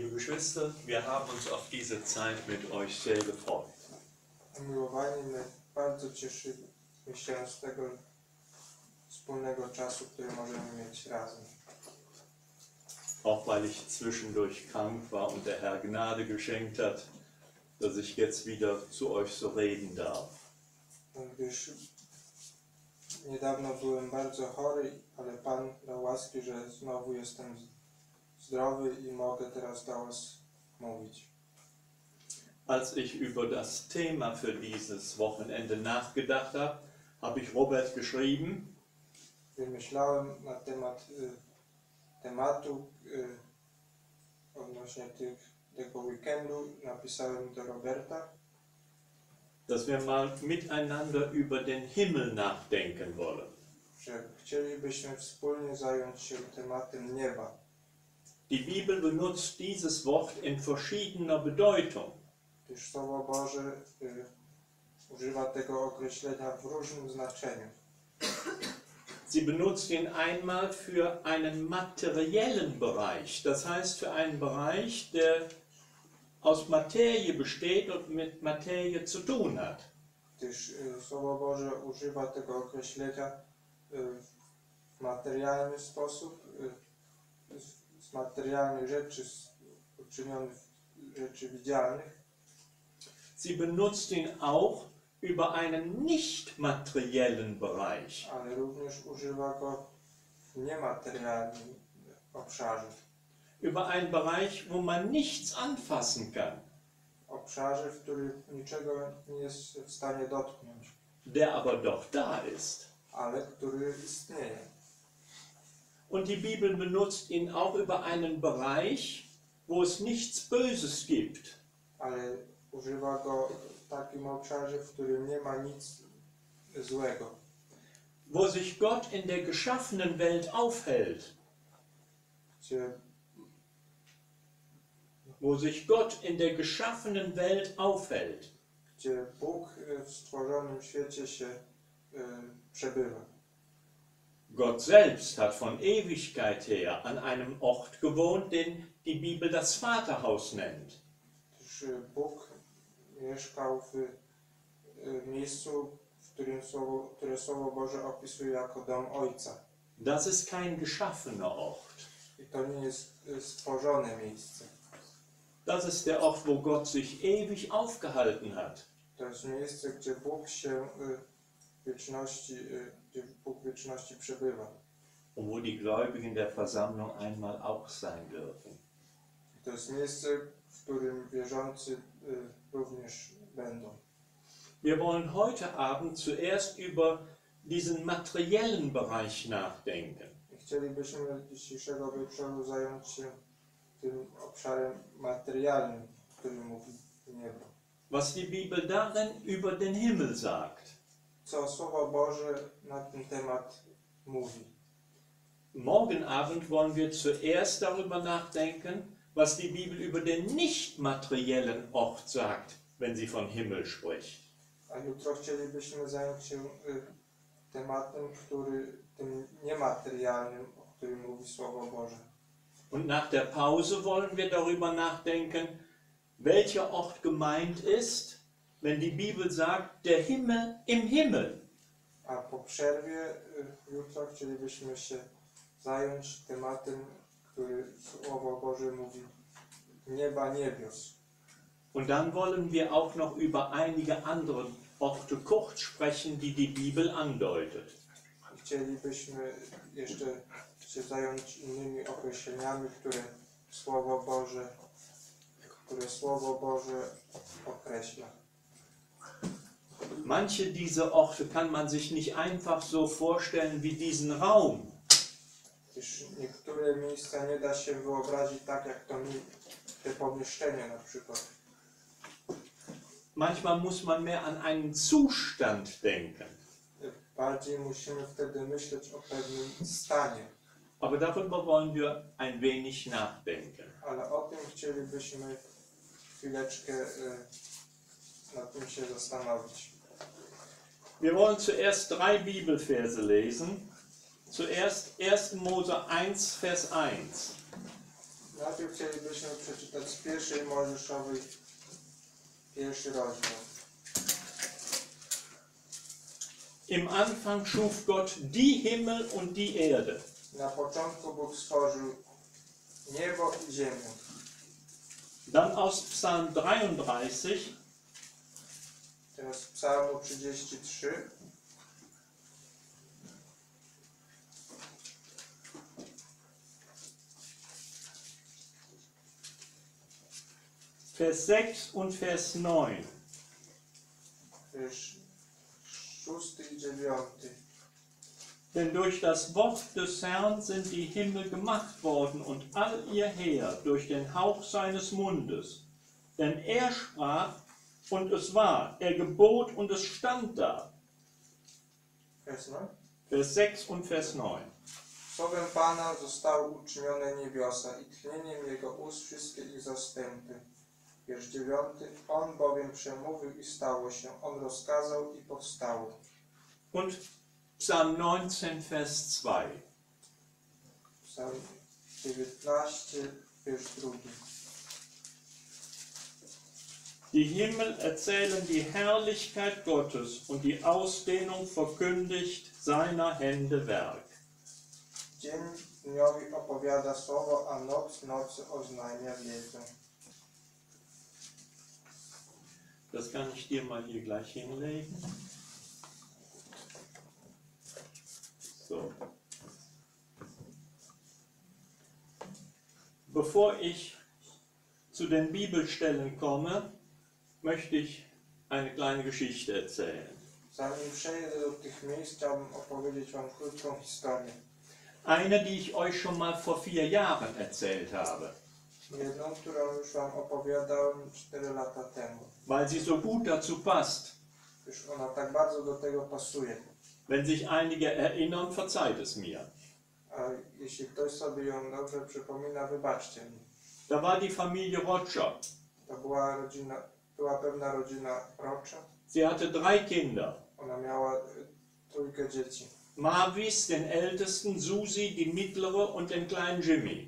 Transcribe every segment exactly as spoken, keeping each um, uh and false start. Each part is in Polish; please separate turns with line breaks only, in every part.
Liebe Geschwister, wir haben uns auf diese Zeit mit euch sehr gefreut.
Umiłowani, my bardzo cieszymy się z tego wspólnego czasu, który możemy mieć razem.
Auch weil ich zwischendurch krank war und der Herr Gnade geschenkt hat, dass ich jetzt wieder zu euch so reden darf.
Gdyż niedawno byłem bardzo chory, ale Pan dał łaski, że znowu jestem zdrowy i mogę teraz do Was mówić.
Als ich über das Thema für dieses Wochenende nachgedacht habe, habe ich Robert geschrieben,
Gdy myślałem na temat y, tematu y, odnośnie tych, tego weekendu, napisałem do Roberta,
dass wir mal miteinander über den Himmel nachdenken wollen.
że chcielibyśmy wspólnie zająć się tematem nieba.
Die Bibel benutzt dieses Wort in verschiedener Bedeutung.
Gdyż Słowo Boże y, używa tego określenia w różnym znaczeniu.
Sie benutzt ihn einmal für einen materiellen Bereich, das heißt für einen Bereich, der aus Materie besteht und mit Materie zu tun hat.
Gdyż y, Słowo Boże używa tego określenia y, w materialny sposób, y, z, z materialnych rzeczy, z uczynionych rzeczy widzialnych.
Sie benutzt ihn auch über einen nicht materiellen Bereich.
Ale również używa go w niematerialnym obszarze.
Über einen Bereich, wo man nichts anfassen kann,
Obszarze, w którym niczego nie jest w stanie dotknąć,
der aber doch da ist.
ale który istnieje.
Und die Bibel benutzt ihn auch über einen Bereich, wo es nichts Böses gibt.
Ale używa go w takim obszarze, w którym nie ma nic złego.
Wo sich Gott in der geschaffenen Welt aufhält.
Gdzie,
Wo sich Gott in der geschaffenen Welt aufhält.
gdzie Bóg w stworzonym świecie się y, przebywa.
Gott selbst hat von Ewigkeit her an einem Ort gewohnt, den die Bibel das Vaterhaus nennt.
Gdyż Bóg mieszkał w y, miejscu, w którym słowo, które Słowo Boże opisuje jako dom Ojca.
Das ist kein geschaffener Ort.
I to nie jest y, stworzone miejsce.
Das ist der Ort, wo Gott sich ewig aufgehalten hat.
To jest miejsce, gdzie Bóg się y, w wieczności, y, gdzie Bóg w wieczności przebywa.
Und wo die Gläubigen der Versammlung einmal auch sein dürfen.
To jest miejsce, w którym wierzący y, również będą.
Wir wollen heute Abend zuerst über diesen materiellen Bereich nachdenken.
I chcielibyśmy dzisiejszego wieczoru zająć się tym obszarem materialnym, który mówi niebo.
Was die Bibel darin über den Himmel sagt.
Co Słowo Boże na ten temat mówi.
Morgen Abend wollen wir zuerst darüber nachdenken, was die Bibel über den nicht materiellen Ort sagt, wenn sie von Himmel spricht.
A jutro chcielibyśmy zająć się y, tematem, który, tym niematerialnym, o którym mówi Słowo Boże.
Und nach der Pause wollen wir darüber nachdenken, welcher Ort gemeint ist, wenn die Bibel sagt, der Himmel im Himmel.
A po przerwie y, jutro chcielibyśmy się zająć tematem, który Słowo Boże mówi nieba niebios.
Und dann wollen wir auch noch über einige andere Orte kurz sprechen, die die Bibel andeutet.
Chcielibyśmy jeszcze się zająć innymi określeniami, które Słowo Boże, które Słowo Boże określa.
Manche dieser Orte kann man sich nicht einfach so vorstellen wie diesen Raum.
Gdyż niektóre miejsca nie da się wyobrazić tak, jak to mi, te pomieszczenie na przykład.
Manchmal muss man mehr an einen Zustand denken.
Bardziej musimy wtedy myśleć o pewnym stanie.
Aber darüber wollen wir ein wenig nachdenken.
Ale o tym chcielibyśmy chwileczkę y, nad tym się zastanowić.
Wir wollen zuerst drei Bibelverse lesen. Zuerst erster Mose eins, Vers eins.
Najpierw chcielibyśmy przeczytać z pierwszej Mojżeszowej, pierwszy rozdział.
Im Anfang schuf Gott die Himmel und die Erde.
Na początku Bóg stworzył niebo i ziemię.
Dann aus Psalm dreiunddreißig,
Teraz z Psalmu trzydzieści trzy.
Vers sechs und Vers neun.
Wiersz szósty i dziewiąty.
Denn durch das Wort des Herrn sind die Himmel gemacht worden und all ihr Heer durch den Hauch seines Mundes. Denn er sprach und es war, er gebot und es stand da.
Vers neun.
Vers sechs und Vers neun.
Słowem Pana zostały uczynione niebiosa i tchnieniem Jego ust wszystkie ich zastępy. Wiersz dziewiąty. On bowiem przemówił i stało się. On rozkazał i powstało.
Und Psalm neunzehn, Vers zwei.
Psalm dziewiętnaście, wiersz drugi.
Die Himmel erzählen die Herrlichkeit Gottes und die Ausdehnung verkündigt seiner Hände Werk.
Dzień dniowi opowiada słowo, a noc nocy oznajmia wiedzę.
Das kann ich dir mal hier gleich hinlegen. So. Bevor ich zu den Bibelstellen komme, möchte ich eine kleine Geschichte erzählen.
Zanim przejdę do tych miejsc, chciałbym opowiedzieć Wam krótką historię.
Eine, die ich euch schon mal vor vier Jahren erzählt habe,
Jedną, którą już Wam opowiadałem cztery lata temu.
weil sie so gut dazu passt.
Już ona tak bardzo do tego pasuje.
Wenn sich einige erinnern, verzeiht es mir.
A jeśli ktoś sobie ją dobrze przypomina, wybaczcie mi.
Da war die Familie Roger.
To była rodzina, była pewna rodzina Rocza.
Sie hatte drei Kinder.
Ona miała y, trójkę dzieci.
Marvis, den Ältesten, Susi, die Mittlere und den kleinen Jimmy.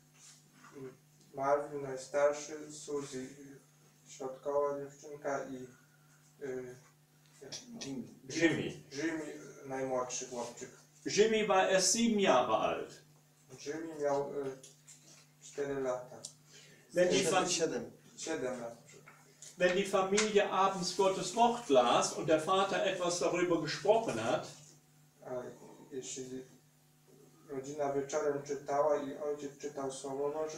Marvin najstarszy, Suzy y, środkowa dziewczynka i y,
Jimmy. Jimmy.
Jimmy y, najmłodszy chłopczyk.
Jimmy war erst sieben Jahre alt.
Jimmy miał y, cztery lata.
Wenn die, Fa
siedem lat.
wenn die Familie abends Gottes Wort las und der Vater etwas darüber gesprochen hat,
A jeśli rodzina wieczorem czytała i ojciec czytał Słowo Boże,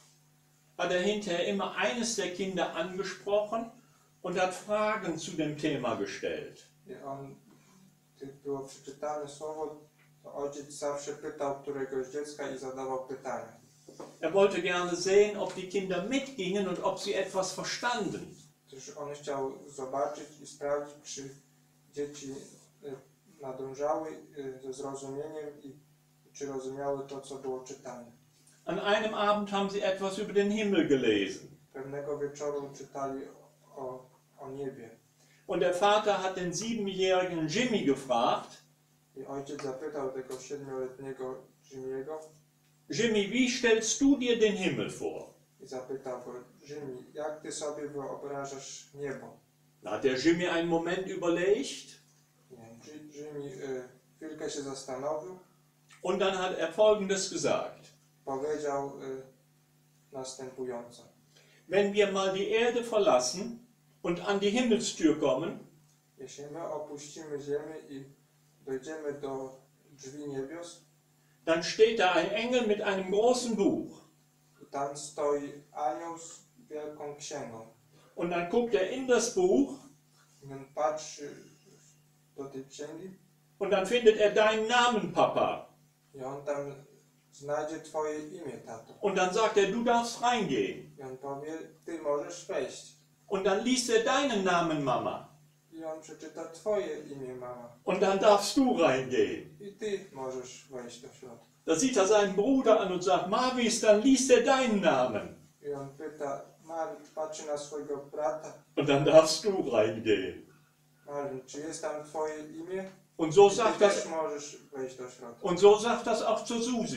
hat er hinterher immer eines der Kinder angesprochen und hat Fragen zu dem Thema gestellt.
i on, gdy było przeczytane Słowo, to ojciec zawsze pytał któregoś dziecka i zadawał pytania.
Er wollte gerne sehen, ob die Kinder mitgingen und ob sie etwas verstanden.
Też on chciał zobaczyć i sprawdzić, czy dzieci y, nadążały y, ze zrozumieniem i czy rozumiały to, co było czytane.
An einem Abend haben sie etwas über den Himmel gelesen.
Pewnego wieczoru czytali o, o niebie.
Und der Vater hat den siebenjährigen Jimmy gefragt,
I ojciec zapytał tego siedmioletniego Jimmy'ego
Jimmy, wie stellst du dir den Himmel vor?
i zapytał go, Jimmy, jak ty sobie wyobrażasz niebo?
Da hat der Jimmy einen Moment überlegt
Nie, Jimmy y, chwilkę się zastanowił,
und dann hat er Folgendes gesagt.
powiedział y, następująco.
Wenn wir mal die Erde verlassen und an die Himmelstür kommen,
Jeśli my opuścimy ziemię i dojdziemy do drzwi niebios,
dann steht da ein Engel mit einem großen Buch.
i tam stoi anioł z wielką księgą.
Und dann guckt er in das Buch
I on patrzy do tej księgi
und dann findet er deinen Namen, Papa.
i on tam znajdzie twoje imię, tato.
Und dann sagt er, du darfst reingehen.
I on powie, ty możesz wejść.
Und dann liest er deinen Namen, Mama.
I on przeczyta twoje imię, mama.
Und dann darfst du reingehen.
I ty możesz wejść do środka.
Da sieht er seinen Bruder an und sagt, Marvis, dann liest er deinen Namen.
I on pyta, Marvin, patrzy na swojego brata.
Und dann darfst du reingehen.
Marvin, czy jest tam twoje imię?
Und so
I
sagt
ty
das,
też możesz wejść do środka.
und so sagt das auch zur Susi.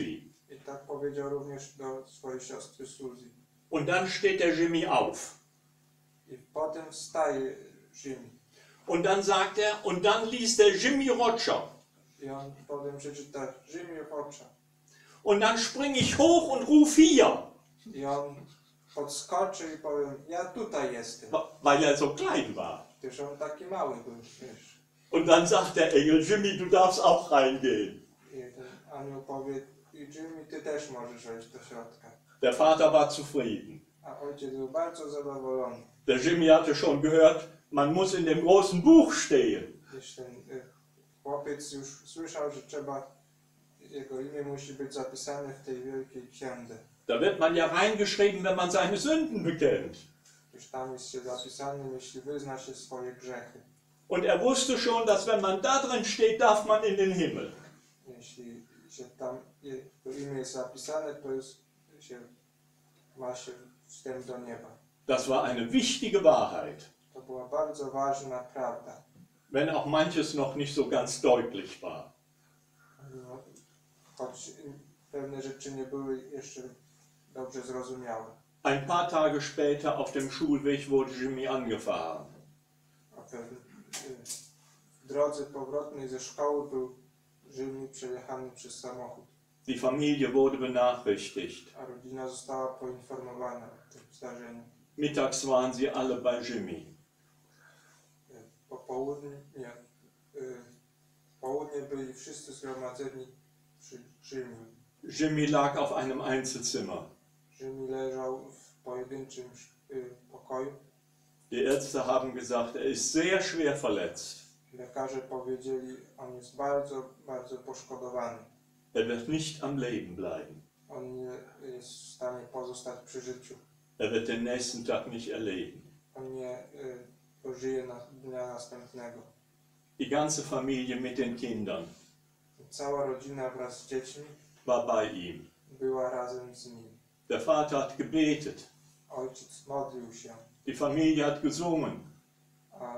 I tak powiedział również do swojej siostry Suzy.
Und dann steht der Jimmy auf.
I potem wstaje Jimmy.
Und dann sagt er, und dann liest der Jimmy Roger.
I on potem przeczyta Jimmy Roger.
Und dann springe ich hoch und rufe hier.
I on podskoczy i powiem, ja tutaj jestem.
Weil er so klein war.
Gdyż on taki mały był, wiesz.
Und dann sagt der Engel, Jimmy, du darfst auch reingehen.
I ten anioł powie, i Jimmy, ty też możesz wejść do środka.
Der Vater war zufrieden.
A ojciec był bardzo zadowolony.
Der Jimmy hatte schon gehört, man muss in dem großen Buch stehen.
Gdyż ten y, chłopiec już słyszał, że trzeba, jego imię musi być zapisane w tej wielkiej księdze.
Da wird man ja reingeschrieben, wenn man seine Sünden bekennt.
Gdyż tam jest się zapisane, jeśli wyzna się swoje grzechy.
Und er wusste schon, dass wenn man da drin steht, darf man in den Himmel.
Jeśli się tam je- to imię jest zapisane, to jest, się, ma się wstęp do nieba.
Das war eine wichtige Wahrheit,
To była bardzo ważna prawda.
wenn auch manches noch nicht so ganz deutlich war.
No, choć pewne rzeczy nie były jeszcze dobrze zrozumiałe.
Ein paar Tage später auf dem Schulweg wurde Jimmy angefahren.
A pewnie, y, w drodze powrotnej ze szkoły był Jimmy przejechany przez samochód,
Die Familie wurde benachrichtigt.
a rodzina została poinformowana o tym zdarzeniu.
Mittags waren sie alle bei Jimmy.
Y, Po południu, nie, y, w południe byli wszyscy zgromadzeni przy Jimmy.
Jimmy lag auf einem Einzelzimmer.
Jimmy leżał w pojedynczym y, pokoju.
Die Ärzte haben gesagt, er ist sehr schwer verletzt.
Lekarze powiedzieli, on jest bardzo, bardzo poszkodowany.
Er wird nicht am Leben bleiben.
On nie jest w stanie pozostać przy życiu.
Er wird den nächsten Tag nicht erleben.
On nie y, dożyje na, dnia następnego.
Die ganze Familie mit den Kindern
Cała rodzina wraz z dziećmi
war bei ihm.
była razem z nim.
Der Vater hat gebetet.
Ojciec modlił się,
Die Familie hat gesungen.
a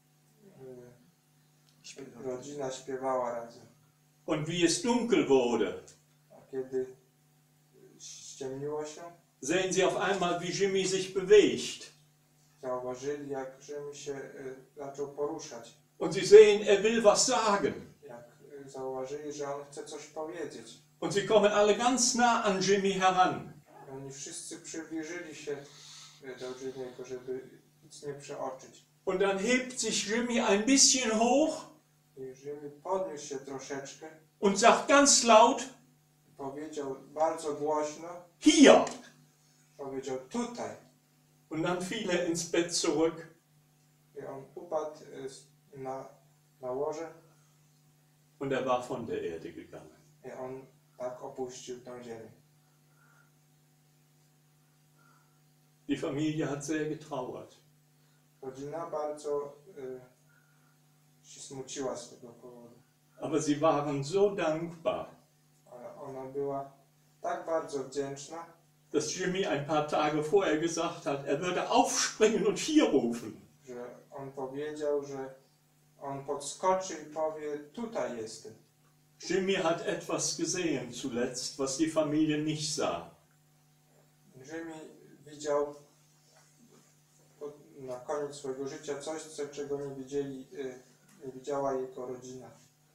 y, rodzina śpiewała razem.
Und wie es dunkel wurde,
A kiedy ściemniło się,
sehen sie auf einmal, wie Jimmy sich bewegt.
zauważyli, jak Jimmy się y, zaczął poruszać.
Und sie sehen, er will was sagen.
Jak y, zauważyli, że on chce coś powiedzieć.
Und sie kommen alle ganz nah an Jimmy heran.
I oni wszyscy przybliżyli się y, do Jimmy'ego, żeby nic nie przeoczyć.
Und dann hebt sich Jimmy ein bisschen hoch
I Jimmy podniósł się troszeczkę,
und sagt ganz laut,
powiedział bardzo głośno,
hier.
powiedział tutaj.
Und dann fiel er ins Bett zurück.
I on upadł y, na, na łoże
Und er war von der Erde gegangen.
i on tak opuścił tę ziemię.
Die Familie hat sehr getrauert.
Rodzina bardzo y, się smuciła z tego powodu,
Aber sie waren so dankbar,
ale ona była tak bardzo wdzięczna,
dass Jimmy ein paar Tage vorher gesagt hat, er würde aufspringen und hier rufen.
że on powiedział, że on podskoczy i powie, tutaj jestem.
Jimmy hat etwas gesehen zuletzt, was die Familie nicht sah.
Jimmy widział na koniec swojego życia coś, co, czego nie widzieli, y, nie widziała jego rodzina.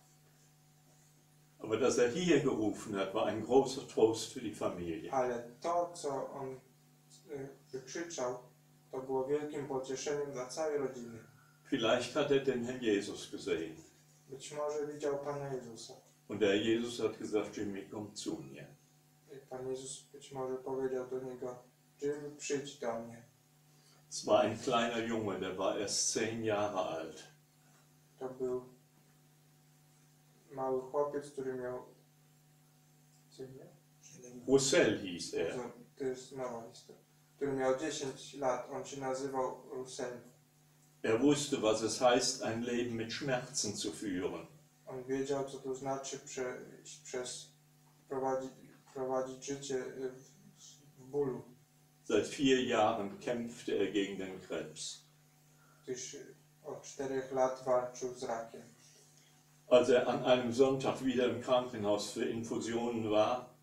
Aber dass er hier gerufen hat, war ein großer Trost für die Familie.
Ale to, co on y, wykrzyczał, to było wielkim pocieszeniem dla całej rodziny.
Vielleicht hat er den Herrn Jesus gesehen.
Być może widział Pana Jezusa.
Und der Herr Jesus hat gesagt, Jimmy, komm zu mir.
I Pan Jezus być może powiedział do niego, Jimmy, przyjdź do mnie.
Es war ein kleiner Junge, der war erst zehn Jahre alt.
To był mały chłopiec, który miał... Co nie?
Roussel hieß er.
To, to jest mała lista. Który miał dziesięć lat. On się nazywał Russell.
Er wusste, was es heißt, ein Leben mit Schmerzen zu führen.
On wiedział, co to znaczy prze, przez prowadzić, prowadzić życie w, w bólu.
Seit vier Jahren kämpfte er gegen den Krebs.
Gdyż od czterech lat walczył z rakiem.
Als er an einem Sonntag wieder im Krankenhaus für Infusionen war,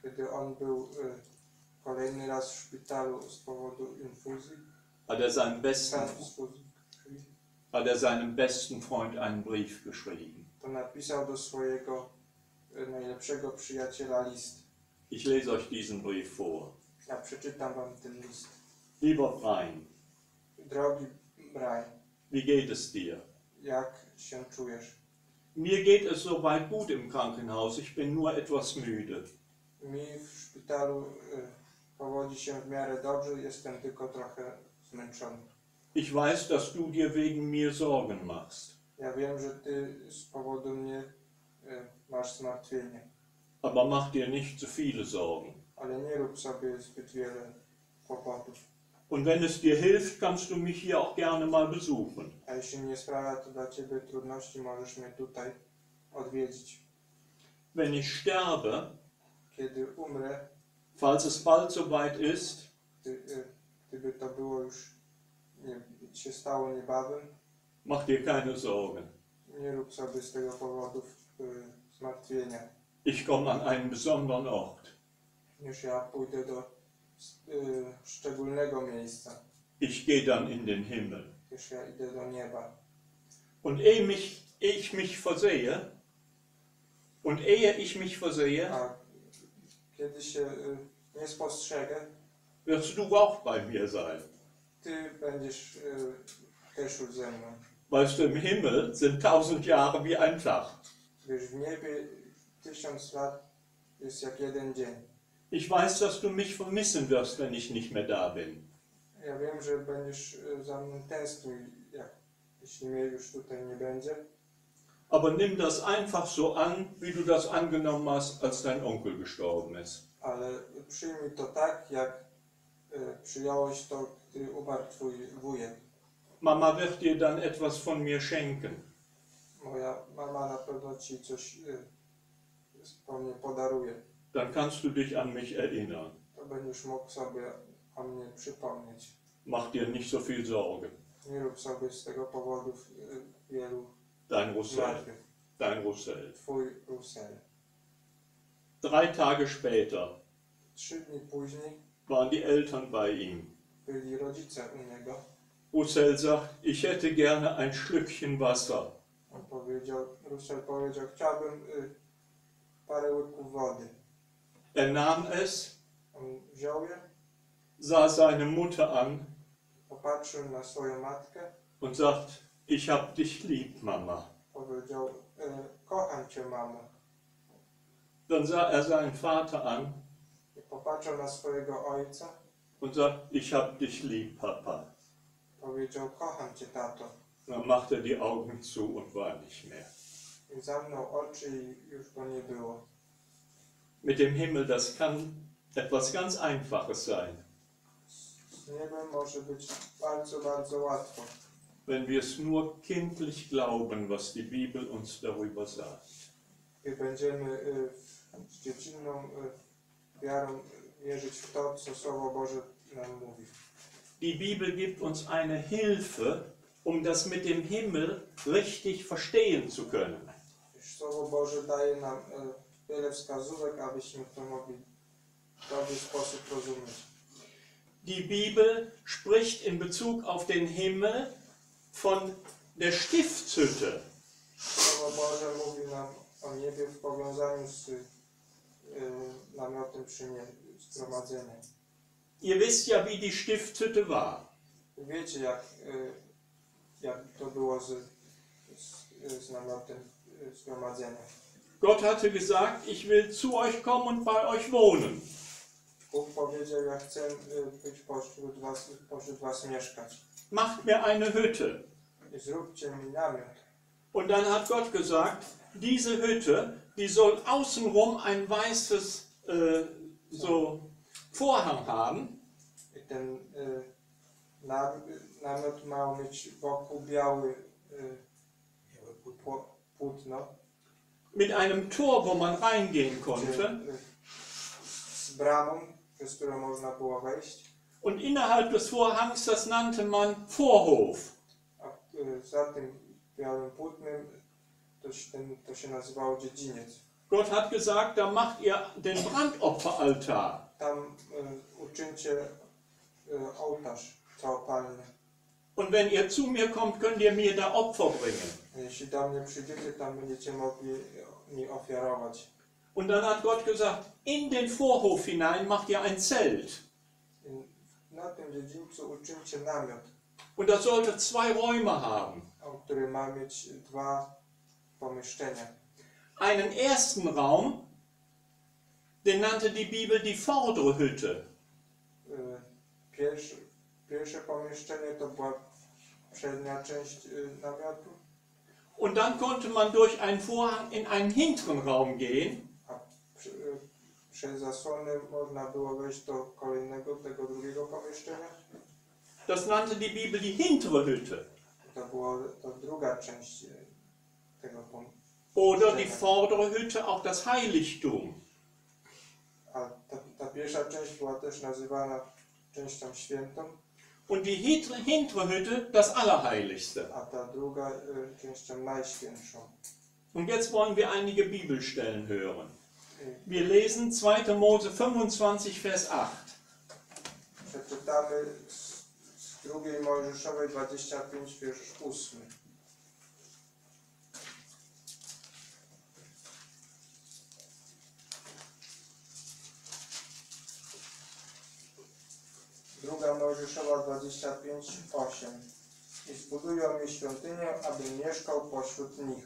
kiedy on był y, kolejny raz w szpitalu z powodu infuzji,
hat er, seinem besten,
transfuzji,
hat er seinem besten Freund einen Brief geschrieben.
to napisał do swojego y, najlepszego przyjaciela list.
Ich lese euch diesen Brief vor.
Ja przeczytam wam ten list.
Lieber Brian,
Drogi Brian,
wie geht es dir?
jak się czujesz?
Mir geht es soweit gut im Krankenhaus, ich bin nur etwas müde.
Mi w szpitalu y, powodzi się w miarę dobrze, jestem tylko trochę zmęczony.
Ich weiß, dass du dir wegen mir Sorgen machst.
Ja wiem, że ty z powodu mnie y, masz zmartwienie,
Aber mach dir nicht zu viele Sorgen.
ale nie rób sobie zbyt wiele kłopotów.
Und wenn es dir hilft, kannst du mich hier auch gerne mal besuchen.
A jeśli nie sprawia to dla ciebie trudności, możesz mnie tutaj odwiedzić.
Wenn ich sterbe,
Kiedy umrę,
falls es bald soweit ist,
gdy, y, gdyby to było już nie, się stało niebawem,
mach dir keine Sorgen.
nie rób sobie z tego powodów y, zmartwienia.
Ich komme an einen besonderen Ort.
Już ja pójdę do y, szczególnego miejsca.
Ich gehe dann in den Himmel.
Już ja idę do nieba.
Und ehe mich, ehe ich mich versehe, und ehe ich mich versehe,
A kiedy się y, nie spostrzegę,
wirst du auch bei mir sein.
ty będziesz y, też już ze mną.
Weißt du, im Himmel sind tausend Jahre wie ein Tag.
Wiesz, w niebie tysiąc lat jest jak jeden dzień.
Ich weiß, dass du mich vermissen wirst, wenn ich nicht mehr da bin.
Ja wiem, że będziesz y, za mną tęsknił, jak, jeśli mnie już tutaj nie będzie.
Aber nimm das einfach so an, wie du das angenommen hast, als dein Onkel gestorben ist.
Ale przyjmij to tak, jak y, przyjąłeś to, gdy umarł twój wujek.
Mama wird dir dann etwas von mir schenken.
Moja mama na pewno ci coś y, po mnie podaruje.
Dann kannst du dich an mich erinnern.
To będziesz mógł sobie o mnie przypomnieć.
Mach dir nicht so viel Sorgen.
Nie rób sobie z tego powodów y, wielu
Dein Roussel.
martwych.
Dein Roussel.
Twój Russell.
Drei Tage später
Trzy dni później
waren die Eltern bei ihm.
byli rodzice u niego.
Roussel sagt, ich hätte gerne ein Schlückchen Wasser.
On powiedział, Russell powiedział, chciałbym y, parę łyków wody.
Er nahm es,
On wziął je,
sah seine Mutter an
popatrzył na swoją matkę,
und sagt, ich hab dich lieb, Mama.
powiedział, y, kocham cię, mamo.
Dann sah er seinen Vater an
I popatrzył na swojego ojca,
und sagt, ich hab dich lieb, Papa.
powiedział, kocham cię, tato.
Dann machte er die Augen zu und war nicht mehr.
I zamknął oczy i już go nie było.
Mit dem Himmel, das kann etwas ganz Einfaches sein,
Z niebem może być bardzo, bardzo łatwo.
wenn wir es nur kindlich glauben, was die Bibel uns darüber sagt.
I będziemy y, z dziecinną y, wiarą wierzyć w to, co Słowo Boże nam mówi.
Die Bibel gibt uns eine Hilfe, um das mit dem Himmel richtig verstehen zu können.
Słowo Boże daje nam y, wiele wskazówek, abyśmy to mogli w dobry sposób rozumieć.
Die Bibel spricht in Bezug auf den Himmel von der Stiftshütte.
Słowo Boże mówi nam o niebie w powiązaniu z y, namiotem przymie- zgromadzenia.
Ihr wisst ja, wie die Stiftshütte war.
Wiecie, jak, y, jak to było z, z, z namiotem y, zgromadzenia.
Gott hatte gesagt, ich will zu euch kommen und bei euch wohnen.
Bóg powiedział, ja chcę y, być pośród was, pośród was mieszkać.
Macht mir eine Hütte.
I zróbcie mi namiot.
Und dann hat Gott gesagt, diese Hütte, die soll außenrum ein weißes äh, so Vorhang haben.
I ten y, nam, namiot miał mieć wokół biały y, pło- płótno,
Mit einem Tor, wo man reingehen
gdzie,
konnte.
y, z bramą, przez którą można było wejść.
Und innerhalb des Vorhangs, das nannte man Vorhof.
A y, za tym białym płótnem to, się- ten, to się nazywało dziedziniec.
Gott hat gesagt, da macht ihr den Brandopferaltar.
Tam y, uczyńcie y, ołtarz całopalny.
Und wenn ihr zu mir kommt, könnt ihr mir da Opfer bringen.
Jeśli do mnie przyjdziecie, tam będziecie mogli mi ofiarować.
Und dann hat Gott gesagt, in den Vorhof hinein macht ihr ein Zelt.
I na tym dziedzińcu uczyńcie namiot,
Und das sollte zwei Räume haben.
który ma mieć dwa pomieszczenia.
Einen ersten Raum, den nannte die Bibel die vordere Hütte.
Y, Pierwsze, pierwsze pomieszczenie to była przednia część y, namiotu,
Und dann konnte man durch einen Vorhang in einen hinteren Raum gehen.
a przy, y, przez zasłonę można było wejść do kolejnego, tego drugiego pomieszczenia.
Das nannte die Bibel die hintere Hütte.
To była to druga część y, tego pomieszczenia.
Oder die vordere Hütte, auch das Heiligtum.
A ta, ta pierwsza część była też nazywana częścią świętą,
Und die hintere hintere Hütte, das Allerheiligste.
a ta druga y, częścią najświętszą.
Und jetzt wollen wir einige Bibelstellen hören. Wir lesen zweiter Mose fünfundzwanzig, Vers acht.
Przeczytamy z, z drugiej Mojżeszowej dwadzieścia pięć, wiersz ósmy. Druga Mojżeszowa dwadzieścia pięć, osiem. I zbudują mi świątynię, abym mieszkał pośród nich.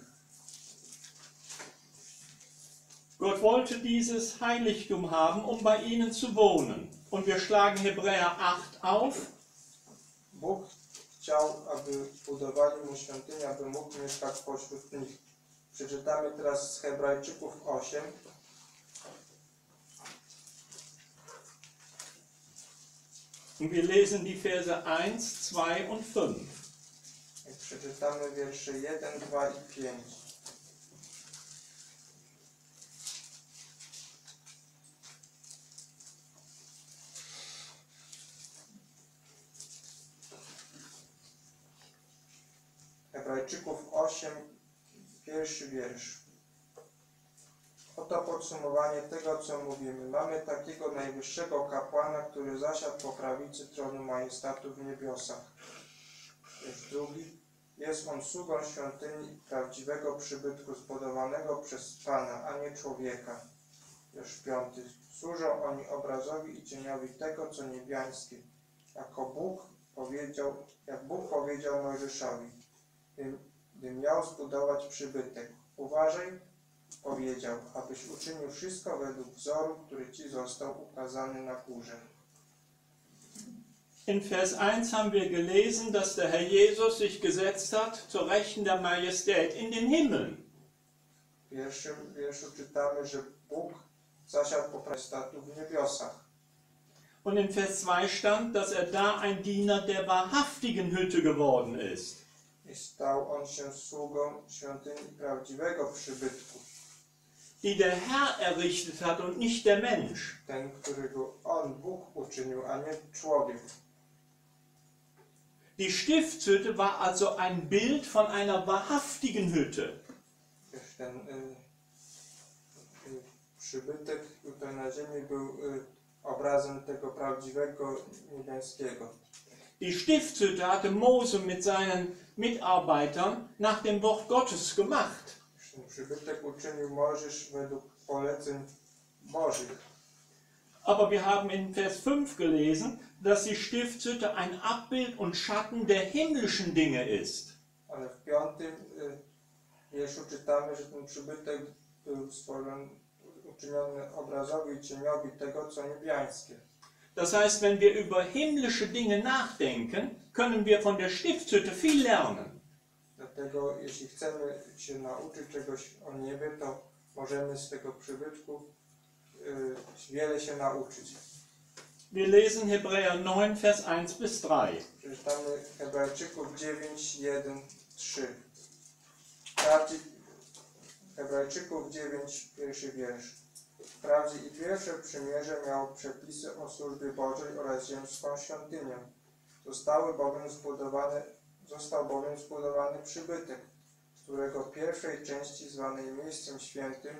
Gott wollte dieses Heiligtum haben, um bei ihnen zu wohnen. Und wir schlagen Hebräer acht auf.
Bóg chciał, aby budowali mu świątynię, aby mógł mieszkać pośród nich. Przeczytamy teraz z Hebrajczyków osiem.
Und wir lesen die Verse eins, zwei und fünf.
I przeczytamy wiersze jeden, dwa i pięć. Hebrajczyków osiem, pierwszy wiersz. Oto podsumowanie tego, co mówimy. Mamy takiego najwyższego kapłana, który zasiadł po prawicy tronu majestatu w niebiosach. Wiersz drugi. Jest on sługą świątyni prawdziwego przybytku zbudowanego przez Pana, a nie człowieka. Wiersz piąty. Służą oni obrazowi i cieniowi tego, co niebiańskie. Jako Bóg powiedział, jak Bóg powiedział Mojżeszowi, gdy, gdy miał zbudować przybytek. Uważaj, powiedział, abyś uczynił wszystko według wzoru, który ci został ukazany na górze.
In Vers eins haben wir gelesen, dass der Herr Jesus sich gesetzt hat zur Rechten der Majestät in den Himmeln.
W pierwszym wierszu czytamy, że Bóg zasiadł po majestatu w niebiosach.
Und in Vers zwei stand, dass er da ein Diener der wahrhaftigen Hütte geworden ist.
I stał on się sługą świątyni prawdziwego przybytku.
Die der Herr errichtet hat und nicht der Mensch.
Ten, którego on, Bóg, uczynił, a nie człowiek.
Die Stiftshütte war also ein Bild von einer wahrhaftigen Hütte.
Wiesz, ten y, y, przybytek tutaj na ziemi był y, obrazem tego prawdziwego niebiańskiego.
Die Stiftshütte hatte Mose mit seinen Mitarbeitern nach dem Wort Gottes gemacht.
Ten przybytek uczynił Mojżesz według poleceń Bożych.
Aber wir haben in Vers fünf gelesen, dass die Stiftshütte ein Abbild und Schatten der himmlischen Dinge ist.
Ale w piątym y, wierszu czytamy, że ten przybytek był stworzony, uczyniony obrazowi i cieniowi tego, co niebiańskie.
Das heißt, wenn wir über himmlische Dinge nachdenken, können wir von der Stiftshütte viel lernen.
Dlatego, jeśli chcemy się nauczyć czegoś o niebie, to możemy z tego przybytku y, wiele się nauczyć.
Wir lesen Hebräer neun, Vers eins bis drei.
Przeczytamy Hebrajczyków dziewięć, jeden, trzy. Wprawdzie, Hebrajczyków dziewięć, pierwszy wiersz. Wprawdzie i pierwsze przymierze miało przepisy o służbie Bożej oraz ziemską świątynię. Zostały bowiem zbudowane, został bowiem zbudowany przybytek, z którego pierwszej części zwanej miejscem świętym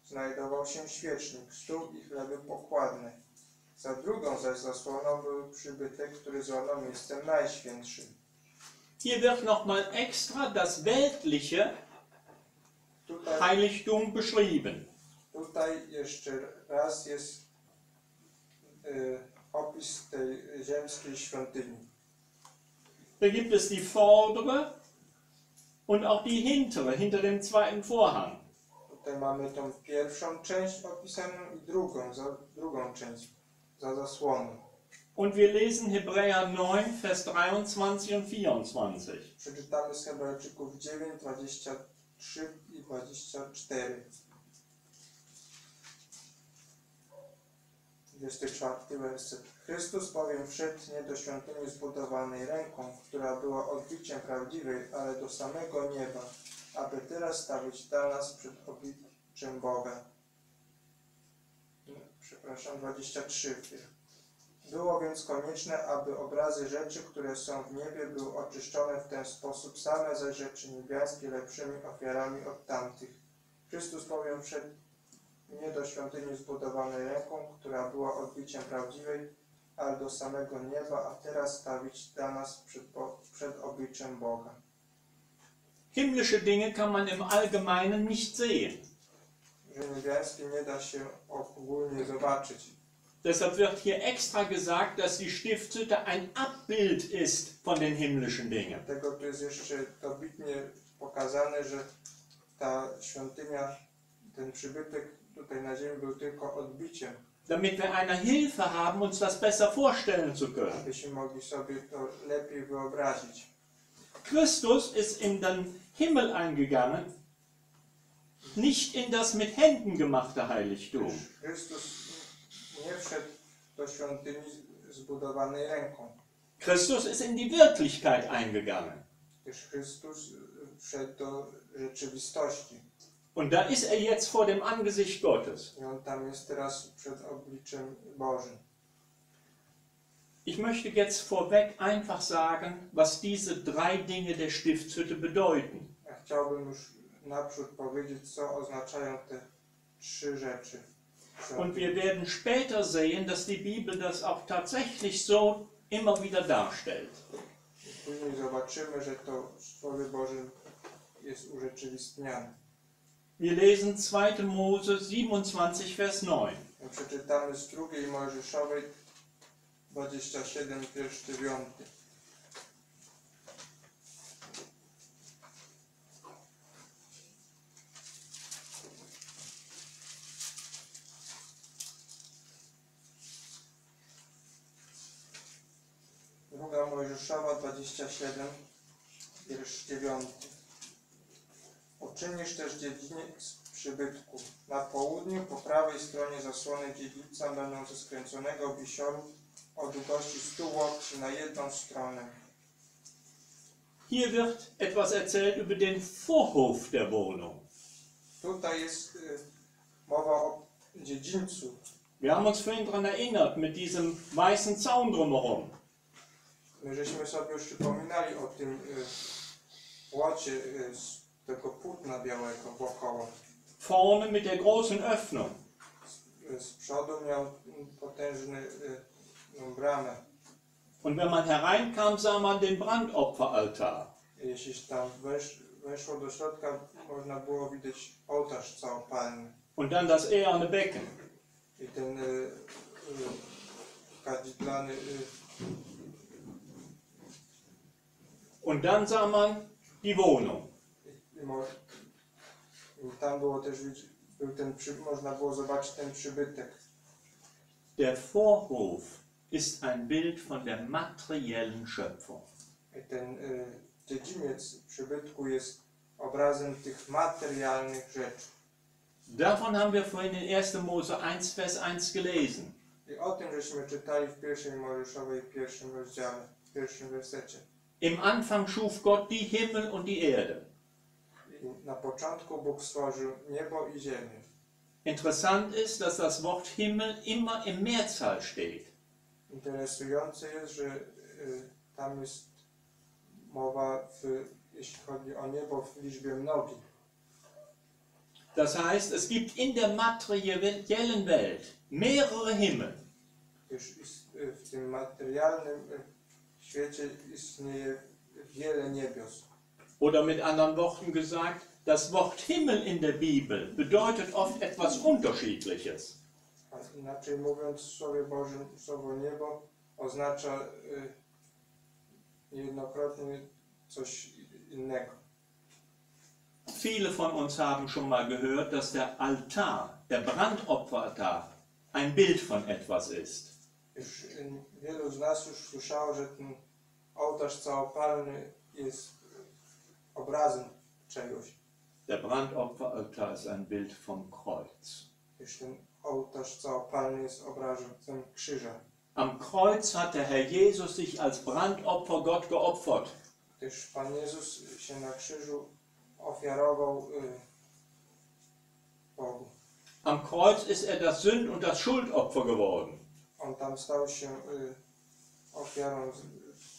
znajdował się świecznik, stół i chleby pokładne. Za drugą zaś zasłoną był przybytek, który zwanął miejscem najświętszym.
Hier wird nochmal extra das weltliche
Tutaj,
Heiligtum beschrieben.
tutaj jeszcze raz jest y, opis tej ziemskiej świątyni.
Da gibt es die vordere und auch die hintere, hinter dem zweiten Vorhang.
Tutaj mamy tą pierwszą część opisaną i drugą, za, drugą część za zasłoną.
Und wir lesen Hebräer neun, Vers dreiundzwanzig und vierundzwanzig.
Przeczytamy z Hebrajczyków dziewięć, dwadzieścia trzy i dwadzieścia cztery. dwudziesty czwarty werset. Chrystus bowiem wszedł nie do świątyni zbudowanej ręką, która była odbiciem prawdziwej, ale do samego nieba, aby teraz stawić dla nas przed obliczem Boga. Przepraszam, dwadzieścia trzy. Było więc konieczne, aby obrazy rzeczy, które są w niebie, były oczyszczone w ten sposób, same zaś rzeczy niebiańskie lepszymi ofiarami od tamtych. Chrystus bowiem wszedł nie do świątyni zbudowanej ręką, która była odbiciem prawdziwej, ale do samego nieba, a teraz stawić dla nas przed, przed obliczem Boga.
Himmlische Dinge kann man im Allgemeinen nicht sehen.
Że niebiańskie nie da się ogólnie zobaczyć.
Deshalb wird hier extra gesagt, dass die Stiftshütte ein Abbild ist von den himmlischen Dingen.
Dlatego tu jest jeszcze dobitnie pokazane, że ta świątynia, ten przybytek tutaj na ziemi był tylko odbiciem.
Damit wir eine Hilfe haben, uns das besser vorstellen zu können.
Abyśmy mogli sobie to lepiej wyobrazić.
Christus ist in den Himmel eingegangen, nicht in das mit Händen gemachte Heiligtum.
Chrystus nie wszedł do świątyni zbudowanej ręką.
Christus ist in die Wirklichkeit eingegangen.
Gdyż Chrystus wszedł do rzeczywistości.
Und da ist er jetzt vor dem Angesicht Gottes.
I on tam jest teraz przed obliczem Bożym.
Ich möchte jetzt vorweg einfach sagen, was diese drei Dinge der Stiftshütte bedeuten.
Ja chciałbym już naprzód powiedzieć, co oznaczają te trzy rzeczy.
Und wir werden später sehen, dass die Bibel das auch tatsächlich so immer wieder darstellt.
Później zobaczymy, że to w Słowie Bożym jest urzeczywistniane.
Wir lesen zweite Mose siebenundzwanzig, Vers neun.
My przeczytamy z drugiej Mojżeszowej dwadzieścia siedem, wiersz dziewiąty. Druga Mojżeszowa dwadzieścia siedem, wiersz dziewiąty. Uczynisz też dziedziniec przybytku. Na południu, po prawej stronie zasłony dziedzica będą ze skręconego bisioru o długości stu łokci na jedną stronę.
Hier wird etwas erzählt über den Vorhof der Wohnung.
Tutaj jest y, mowa o dziedzińcu.
Wir haben uns vorhin daran erinnert, mit diesem weißen Zaun drumherum.
My żeśmy sobie już przypominali o tym y, płocie y, z tego płótna białego wokoło.
Vorne mit der großen Öffnung.
Z, z przodu miał potężny y, no, bramę.
Und wenn man hereinkam, sah man den Brandopferaltar.
Jeśli tam wesz, weszło do środka, można było widać ołtarz całopalny.
Und dann das eherne Becken.
I ten y, y, kadzidlany y,
Und dann sah man die Wohnung.
i, mo, i tam było też był ten przy, można było zobaczyć ten przybytek.
Der Vorhof ist ein Bild von der materiellen Schöpfung.
I ten y, dziedziniec przybytku jest obrazem tych materialnych rzeczy.
Davon haben wir vorhin in erster Mose eins, Vers eins gelesen.
I o tym żeśmy czytali w pierwszej Mojżeszowej, pierwszym rozdziale, w pierwszym wersecie.
Im Anfang schuf Gott die Himmel und die Erde.
I na początku Bóg stworzył niebo i ziemię.
Interessant ist, dass das Wort Himmel immer im Mehrzahl steht.
Interesujące jest, że y, tam jest mowa, w, jeśli chodzi o niebo, w liczbie mnogiej.
Das heißt, es gibt in der materiellen Welt mehrere Himmel.
Gdyż ist, y, w tym materialnym y, świecie istnieje wiele niebios.
Oder mit anderen Worten gesagt, das Wort Himmel in der Bibel bedeutet oft etwas Unterschiedliches.
A inaczej mówiąc, w Słowie Bożym słowo niebo oznacza y, niejednokrotnie coś innego.
Viele von uns haben schon mal gehört, dass der Altar, der Brandopferaltar, ein Bild von etwas ist.
Już y, wielu z nas już słyszało, że ten ołtarz całopalny jest obrazem czegoś.
Der Brandopferaltar ist ein Bild vom Kreuz.
Już ten ołtarz całopalny jest obrazem krzyża.
Am Kreuz hat der Herr Jesus sich als Brandopfer Gott geopfert.
Gdyż Pan Jezus się na krzyżu ofiarował y, Bogu.
Am Kreuz ist er das Sünd- und das Schuldopfer geworden.
On tam stał się y, ofiarą z,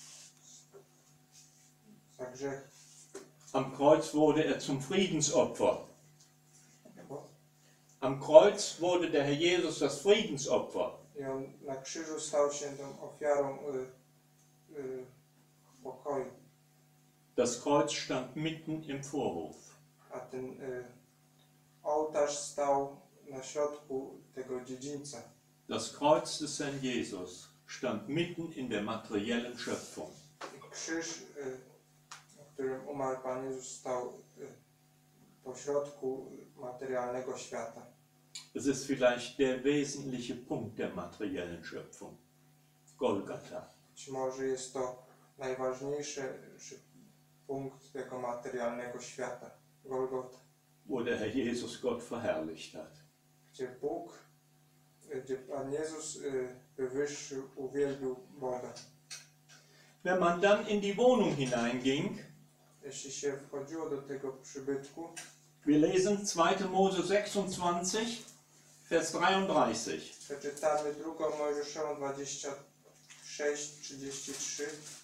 za grzech.
Am Kreuz wurde er zum Friedensopfer.
Bo,
Am Kreuz wurde der Herr Jesus das Friedensopfer.
I on na krzyżu stał się tą ofiarą y, y, pokoju.
Das Kreuz stand mitten im Vorhof.
A ten y, ołtarz stał na środku tego dziedzińca.
Das Kreuz des Herrn Jesus stand mitten in der materiellen Schöpfung.
I krzyż, y, na którym umarł Pan Jezus, stał y, pośrodku materialnego świata.
Es ist vielleicht der wesentliche Punkt der materiellen Schöpfung. Golgatha.
Być może jest to najważniejszy punkt tego materialnego świata. Golgota.
Wo der Herr Jesus Gott verherrlicht hat.
Gdzie Bóg, gdzie Pan Jezus y, wywyższył, uwielbił Boga.
Wenn man dann in die Wohnung hineinging,
Jeśli się wchodziło do tego przybytku,
wir lesen zweite Mose sechsundzwanzig, Vers dreiunddreißig.
przeczytamy drugą Mojżeszową dwadzieścia sześć, trzydzieści trzy.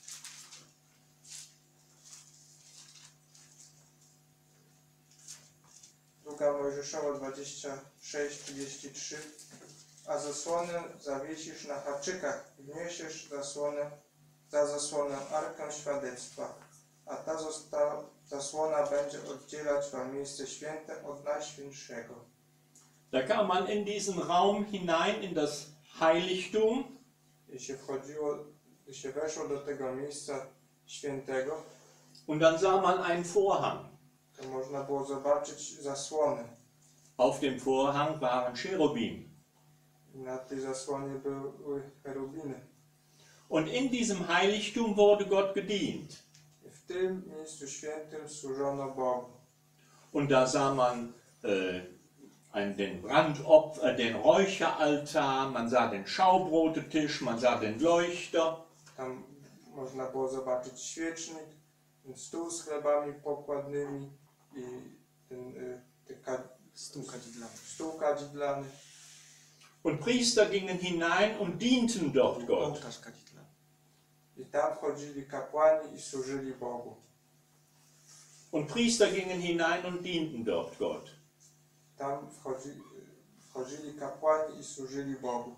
Druga Mojżeszowa dwadzieścia sześć, trzydzieści trzy. A zasłonę zawiesisz na haczykach i wniesiesz zasłonę, za zasłonę Arkę Świadectwa, a ta zosta, zasłona będzie oddzielać wam miejsce święte od Najświętszego.
Da kam man in diesen Raum hinein, in das Heiligtum.
I się wchodziło, i się weszło do tego miejsca świętego,
Und dann sah man einen Vorhang.
to można było zobaczyć zasłonę.
Auf dem Vorhang waren Cherubim.
I na tej zasłonie były cherubiny.
Und in diesem Heiligtum wurde Gott gedient.
I w tym miejscu świętym służono Bogu.
Und da sah man äh, einen, den Brandopfer, den Räucheraltar, man sah den Schaubrotetisch, man sah den Leuchter.
Tam można było zobaczyć świecznik, ten stół z chlebami pokładnymi i ten y, ty ka,
Stół kadzidlany.
stół kadzidlany.
Und Priester gingen hinein und dienten dort Gott.
Ołtarz kadzidlany.
I tam wchodzili kapłani i służyli Bogu.
Und Priester gingen hinein und dienten dort Gott.
Tam wchodzi, wchodzili kapłani i służyli Bogu.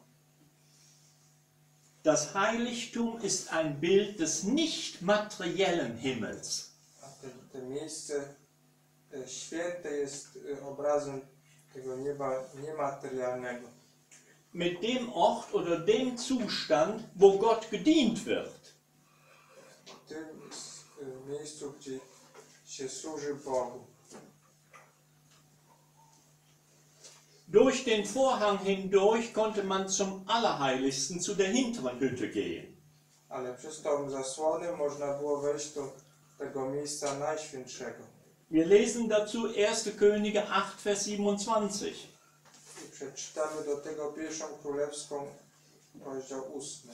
Das Heiligtum ist ein Bild des nicht materiellen Himmels.
A te, te miejsce e, święte jest e, obrazem tego nieba niematerialnego.
Mit dem Ort oder dem Zustand, wo Gott gedient wird.
W tym e, miejscu, gdzie się służy Bogu.
Durch den Vorhang hindurch konnte man zum Allerheiligsten, zu der hinteren Hütte gehen.
Ale przez tą zasłonę można było wejść do tego miejsca najświętszego.
Wir lesen dazu erste Könige acht, Vers siebenundzwanzig.
I przeczytamy do tego pierwszą królewską, rozdział ósmy.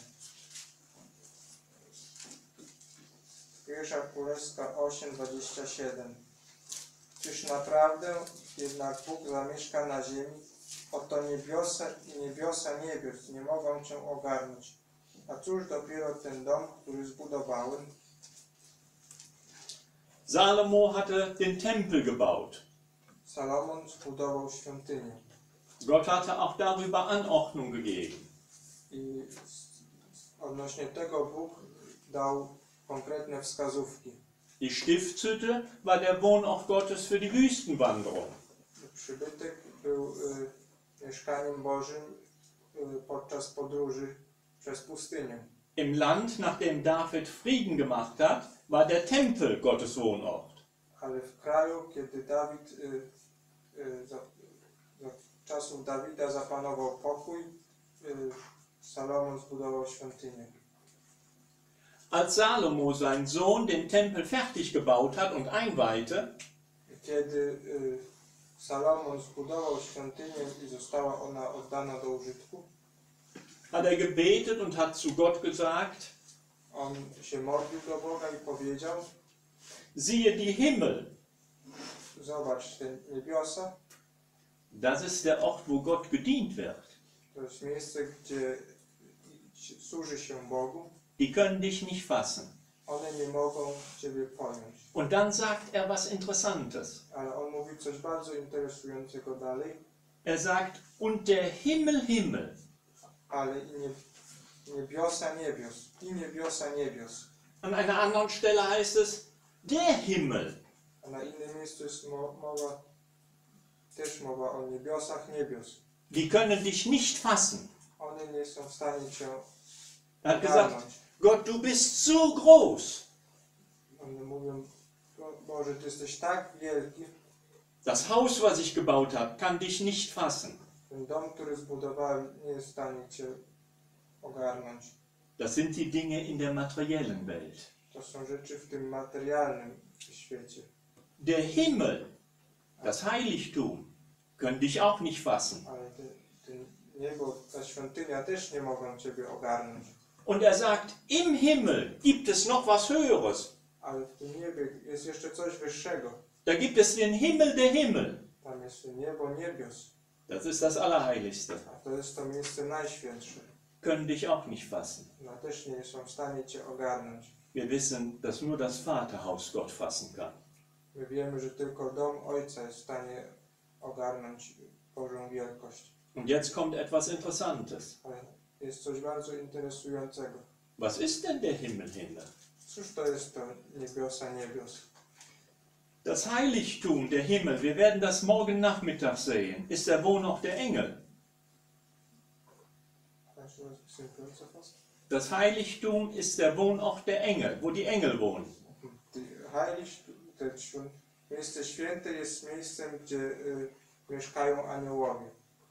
Pierwsza królewska osiem, dwadzieścia siedem. Czyż naprawdę jednak Bóg zamieszka na ziemi? Oto niebiosa i niebiosa niebios nie mogą cię ogarnąć. A cóż dopiero ten dom, który zbudowałem?
Salomo hatte den Tempel gebaut.
Salomon zbudował świątynię.
Gott hatte auch darüber Anordnung gegeben.
I odnośnie tego Bóg dał konkretne wskazówki.
Die Stiftshütte war der Wohnort Gottes für die Wüstenwanderung.
Przybytek był y, mieszkaniem Bożym y, podczas podróży przez pustynię.
Im Land, nachdem David Frieden gemacht hat, war der Tempel Gottes Wohnort.
Ale w kraju, kiedy Dawid y, y, za, za czasów Dawida zapanował pokój, y, Salomon zbudował świątynię.
Als Salomo, sein Sohn, den Tempel fertig gebaut hat und einweihte,
Kiedy y, Salomon zbudował świątynię i została ona oddana do użytku,
hat er gebetet und hat zu Gott gesagt,
on się modlił do Boga i powiedział:
siehe die Himmel,
zobacz te niebiosa,
das ist der Ort, wo Gott gedient wird.
to jest miejsce, gdzie służy się Bogu.
Die können dich nicht fassen.
One nie mogą Ciebie pojąć.
Und dann sagt er was Interessantes.
Ale on mówi coś bardzo interesującego dalej.
Er sagt, und der Himmel, Himmel.
Ale i nie, niebiosa niebios. I niebiosa niebios.
An einer anderen Stelle heißt es, der Himmel.
A na innym miejscu jest mo mowa, też mowa o niebiosach niebios.
Die können dich nicht fassen.
One nie są w stanie Cię
Er hat
ogarnąć.
gesagt, Gott, du bist so groß.
One mówią: Boże, Ty jesteś tak wielki.
Das Haus, was ich gebaut habe, kann dich nicht fassen.
Ten dom, który zbudowałem, nie jest w stanie Cię ogarnąć.
Das sind die Dinge in der materiellen Welt.
To są rzeczy w tym materialnym świecie.
Der Himmel, das Heiligtum, können dich auch nicht fassen.
Ale te, ten niebo, ta świątynia też nie mogą Ciebie ogarnąć.
Und er sagt, im Himmel gibt es noch was Höheres.
Ale w tym niebie jest jeszcze coś wyższego.
Da gibt es den Himmel der Himmel.
Tam jest niebo niebios.
Das ist das Allerheiligste.
A to jest to miejsce najświętsze.
Können dich auch nicht fassen.
One też nie są w stanie Cię ogarnąć.
Wir wissen, dass nur das Vaterhaus Gott fassen kann.
My wiemy, że tylko dom Ojca jest w stanie ogarnąć Bożą wielkość.
Und jetzt kommt etwas Interessantes.
Ale jest coś bardzo interesującego.
Was ist denn der Himmel, Himmel?
Cóż to jest to niebiosa niebios?
Das Heiligtum, der Himmel, wir werden das morgen Nachmittag sehen, ist der Wohnort der Engel. Das Heiligtum ist der Wohnort der Engel, wo die Engel wohnen.
Heiligtum, to świ- miejsce święte jest miejscem, gdzie y, mieszkają aniołowie.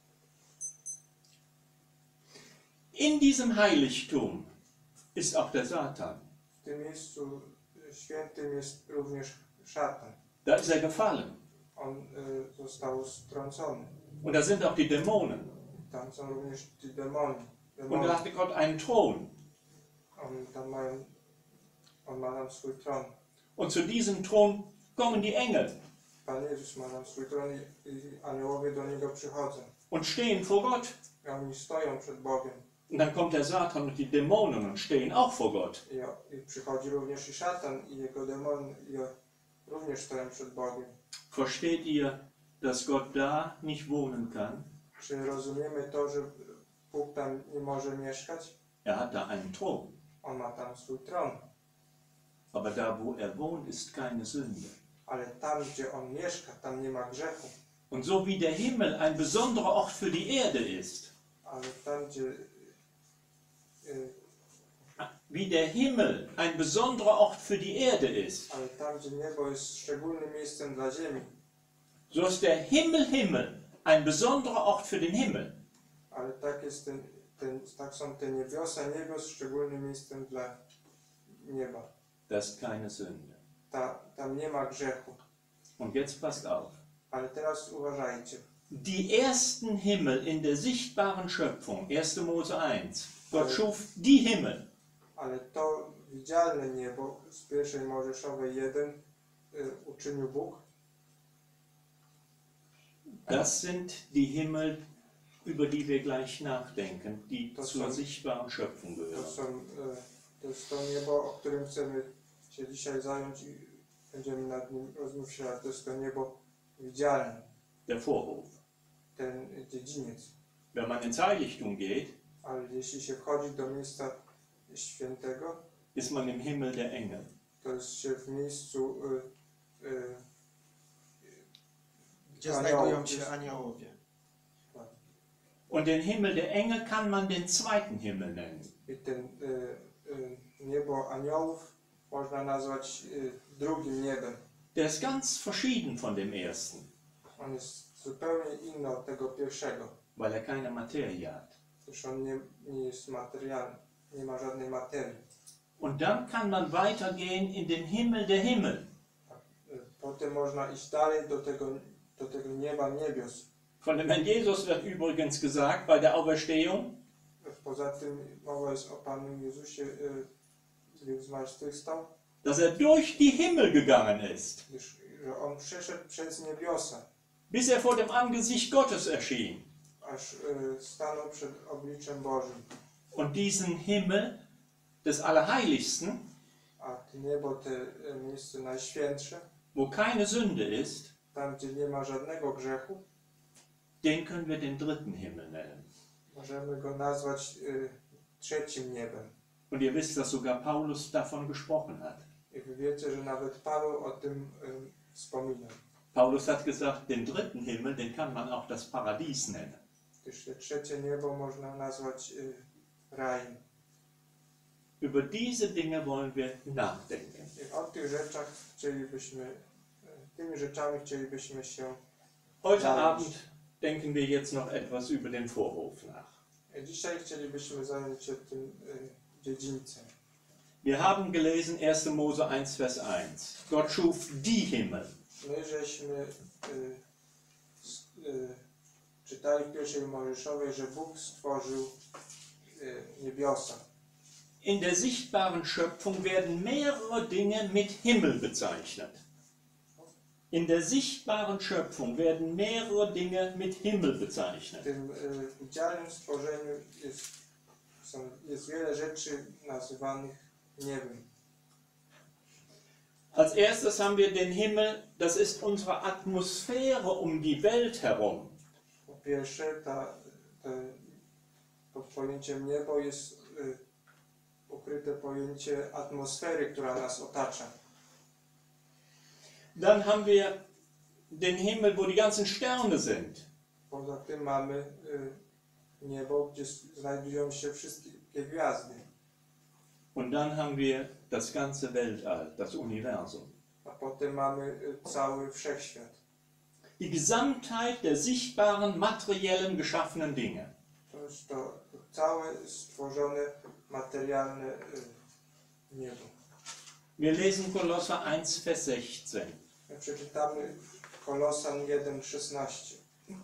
In diesem Heiligtum ist auch der Satan.
W tym miejscu świętym jest również szatan.
Da ist er gefallen.
On y, został strącony.
Und da sind auch die Dämonen.
Tam są również ci demony.
Und
demony.
da hatte Gott einen Thron.
On, tam mają, on ma tam swój tron.
Und zu diesem Thron kommen die Engel
Pan Jezus ma tam swój tron i, i aniołowie do niego przychodzą.
und stehen vor Gott.
I oni stoją przed Bogiem.
Und dann kommt der Satan und die Dämonen und stehen auch vor Gott.
I, o- i przychodzi również i szatan i jego demon i o- również stoją przed Bogiem.
Versteht ihr, dass Gott da nicht wohnen kann?
Czy rozumiemy to, że Bóg tam nie może mieszkać?
Er hat da einen Thron.
On ma tam swój tron.
Aber da, wo er wohnt, ist keine Sünde.
Ale tam, gdzie on mieszka, tam nie ma grzechu.
Und so wie der Himmel ein besonderer Ort für die Erde ist,
Ale tam, gdzie y,
wie der Himmel ein besonderer Ort für die Erde ist,
ale tam, gdzie niebo jest szczególnym miejscem dla ziemi,
so ist der Himmel, Himmel ein besonderer Ort für den Himmel.
ale tak jest ten, ten, tak są te niebiosa, niebios szczególnym miejscem dla nieba.
Das ist keine Sünde.
Ta, tam nie ma grzechu.
Und jetzt passt auf.
Ale teraz uważajcie.
Die ersten Himmel in der sichtbaren Schöpfung, erster Mose eins, Gott schuf die Himmel.
Ale to widzialne niebo z pierwszej Mojżeszowej jeden y, uczynił Bóg.
Das sind die Himmel, über die wir gleich nachdenken, die
Das
zur
schon-
sichtbaren Schöpfung
To,
gehören.
są, y, to jest to niebo, o którym chcemy się dzisiaj zająć i będziemy nad nim rozmyślać. To jest to niebo widzialne.
der Vorhof.
ten dziedziniec.
Wenn man ins Heiligtum geht,
Ale jeśli się wchodzi do miejsca świętego,
ist man im Himmel der Engel.
to jest się w miejscu y, y,
Gdzie
aniołów.
znajdują się aniołowie.
Und den Himmel der Engel kann man den zweiten Himmel nennen.
I ten y, y, niebo aniołów można nazwać y, drugim niebem.
Der ist ganz verschieden von dem ersten,
On jest zupełnie inny od tego pierwszego,
weil er keine Materie hat.
gdyż on nie, nie jest materialny, nie ma żadnej materii.
Und dann kann man weitergehen in den Himmel der Himmel.
Y, Potem można iść dalej do tego, do tego nieba niebios.
Von dem Herrn Jesus wird übrigens gesagt bei der Auferstehung,
Poza tym mowa jest o Panu Jezusie, y, gdy zmartwychwstał,
dass er durch die Himmel gegangen ist,
gdyż że on przeszedł przez niebiosa,
bis er vor dem Angesicht Gottes erschien.
aż y, stanął przed obliczem Bożym.
Und diesen Himmel des Allerheiligsten,
A to niebo, te y, miejsce najświętsze,
wo keine Sünde ist,
tam gdzie nie ma żadnego grzechu,
den können wir den dritten Himmel nennen.
możemy go nazwać y, trzecim niebem.
Und ihr wisst, dass sogar Paulus davon gesprochen hat.
I wy wiecie, że nawet Paweł o tym y, wspominał.
Paulus hat gesagt, den dritten Himmel, den kann man auch das Paradies nennen.
Gdyż te trzecie niebo można nazwać y, rajem.
Über diese Dinge wollen wir nachdenken.
I o tych rzeczach chcielibyśmy, y, tymi rzeczami chcielibyśmy się
Heute
Nein.
Abend denken wir jetzt noch etwas über den Vorhof nach.
Dzisiaj chcielibyśmy zająć się tym y, dziedzińcem.
Wir haben gelesen erster Mose eins, Vers eins. Gott schuf die Himmel.
My żeśmy y, s- y, czytali w pierwszej Mojżeszowej, że Bóg stworzył y, niebiosa.
In der sichtbaren Schöpfung werden mehrere Dinge mit Himmel bezeichnet. In der sichtbaren Schöpfung werden mehrere Dinge mit Himmel
W
bezeichnet.
tym y, widzialnym stworzeniu jest, są, jest wiele rzeczy nazywanych niebem.
Als erstes haben wir den Himmel, das ist unsere Atmosphäre um die Welt herum.
Po pierwsze, ta, te, pod pojęciem niebo jest y, ukryte pojęcie atmosfery, która nas otacza.
Dann haben wir den Himmel, wo die ganzen Sterne sind.
Poza tym mamy y, niebo, gdzie s- znajdują się wszystkie gwiazdy.
Und dann haben wir das ganze Weltall, das Universum.
A potem mamy y, cały wszechświat.
Die Gesamtheit der sichtbaren, materiellen, geschaffenen Dinge.
To jest to całe stworzone materialne y, niebo.
Wir lesen Kolosser eins, Vers sechzehn.
My przeczytamy Kolosan jeden szesnaście.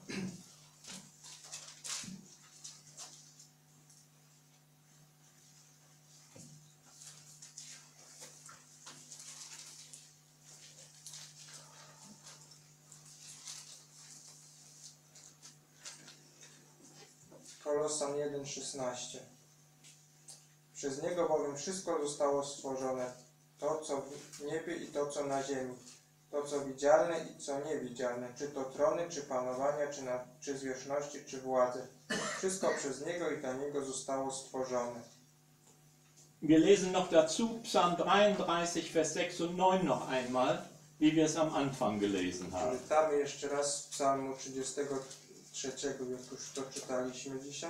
Kolosan jeden szesnaście. Przez Niego bowiem wszystko zostało stworzone, to co w niebie i to co na ziemi, to co widzialne i co niewidzialne, czy to trony, czy panowania, czy, na, czy zwierzchności, czy władze. Wszystko przez Niego i dla Niego zostało stworzone.
Wir lesen noch dazu Psalm dreiunddreißig, Vers sechs und neun noch einmal, wie wir es am Anfang gelesen haben.
Czytamy jeszcze raz z Psalmu trzydziestego trzeciego, jak już to czytaliśmy dzisiaj.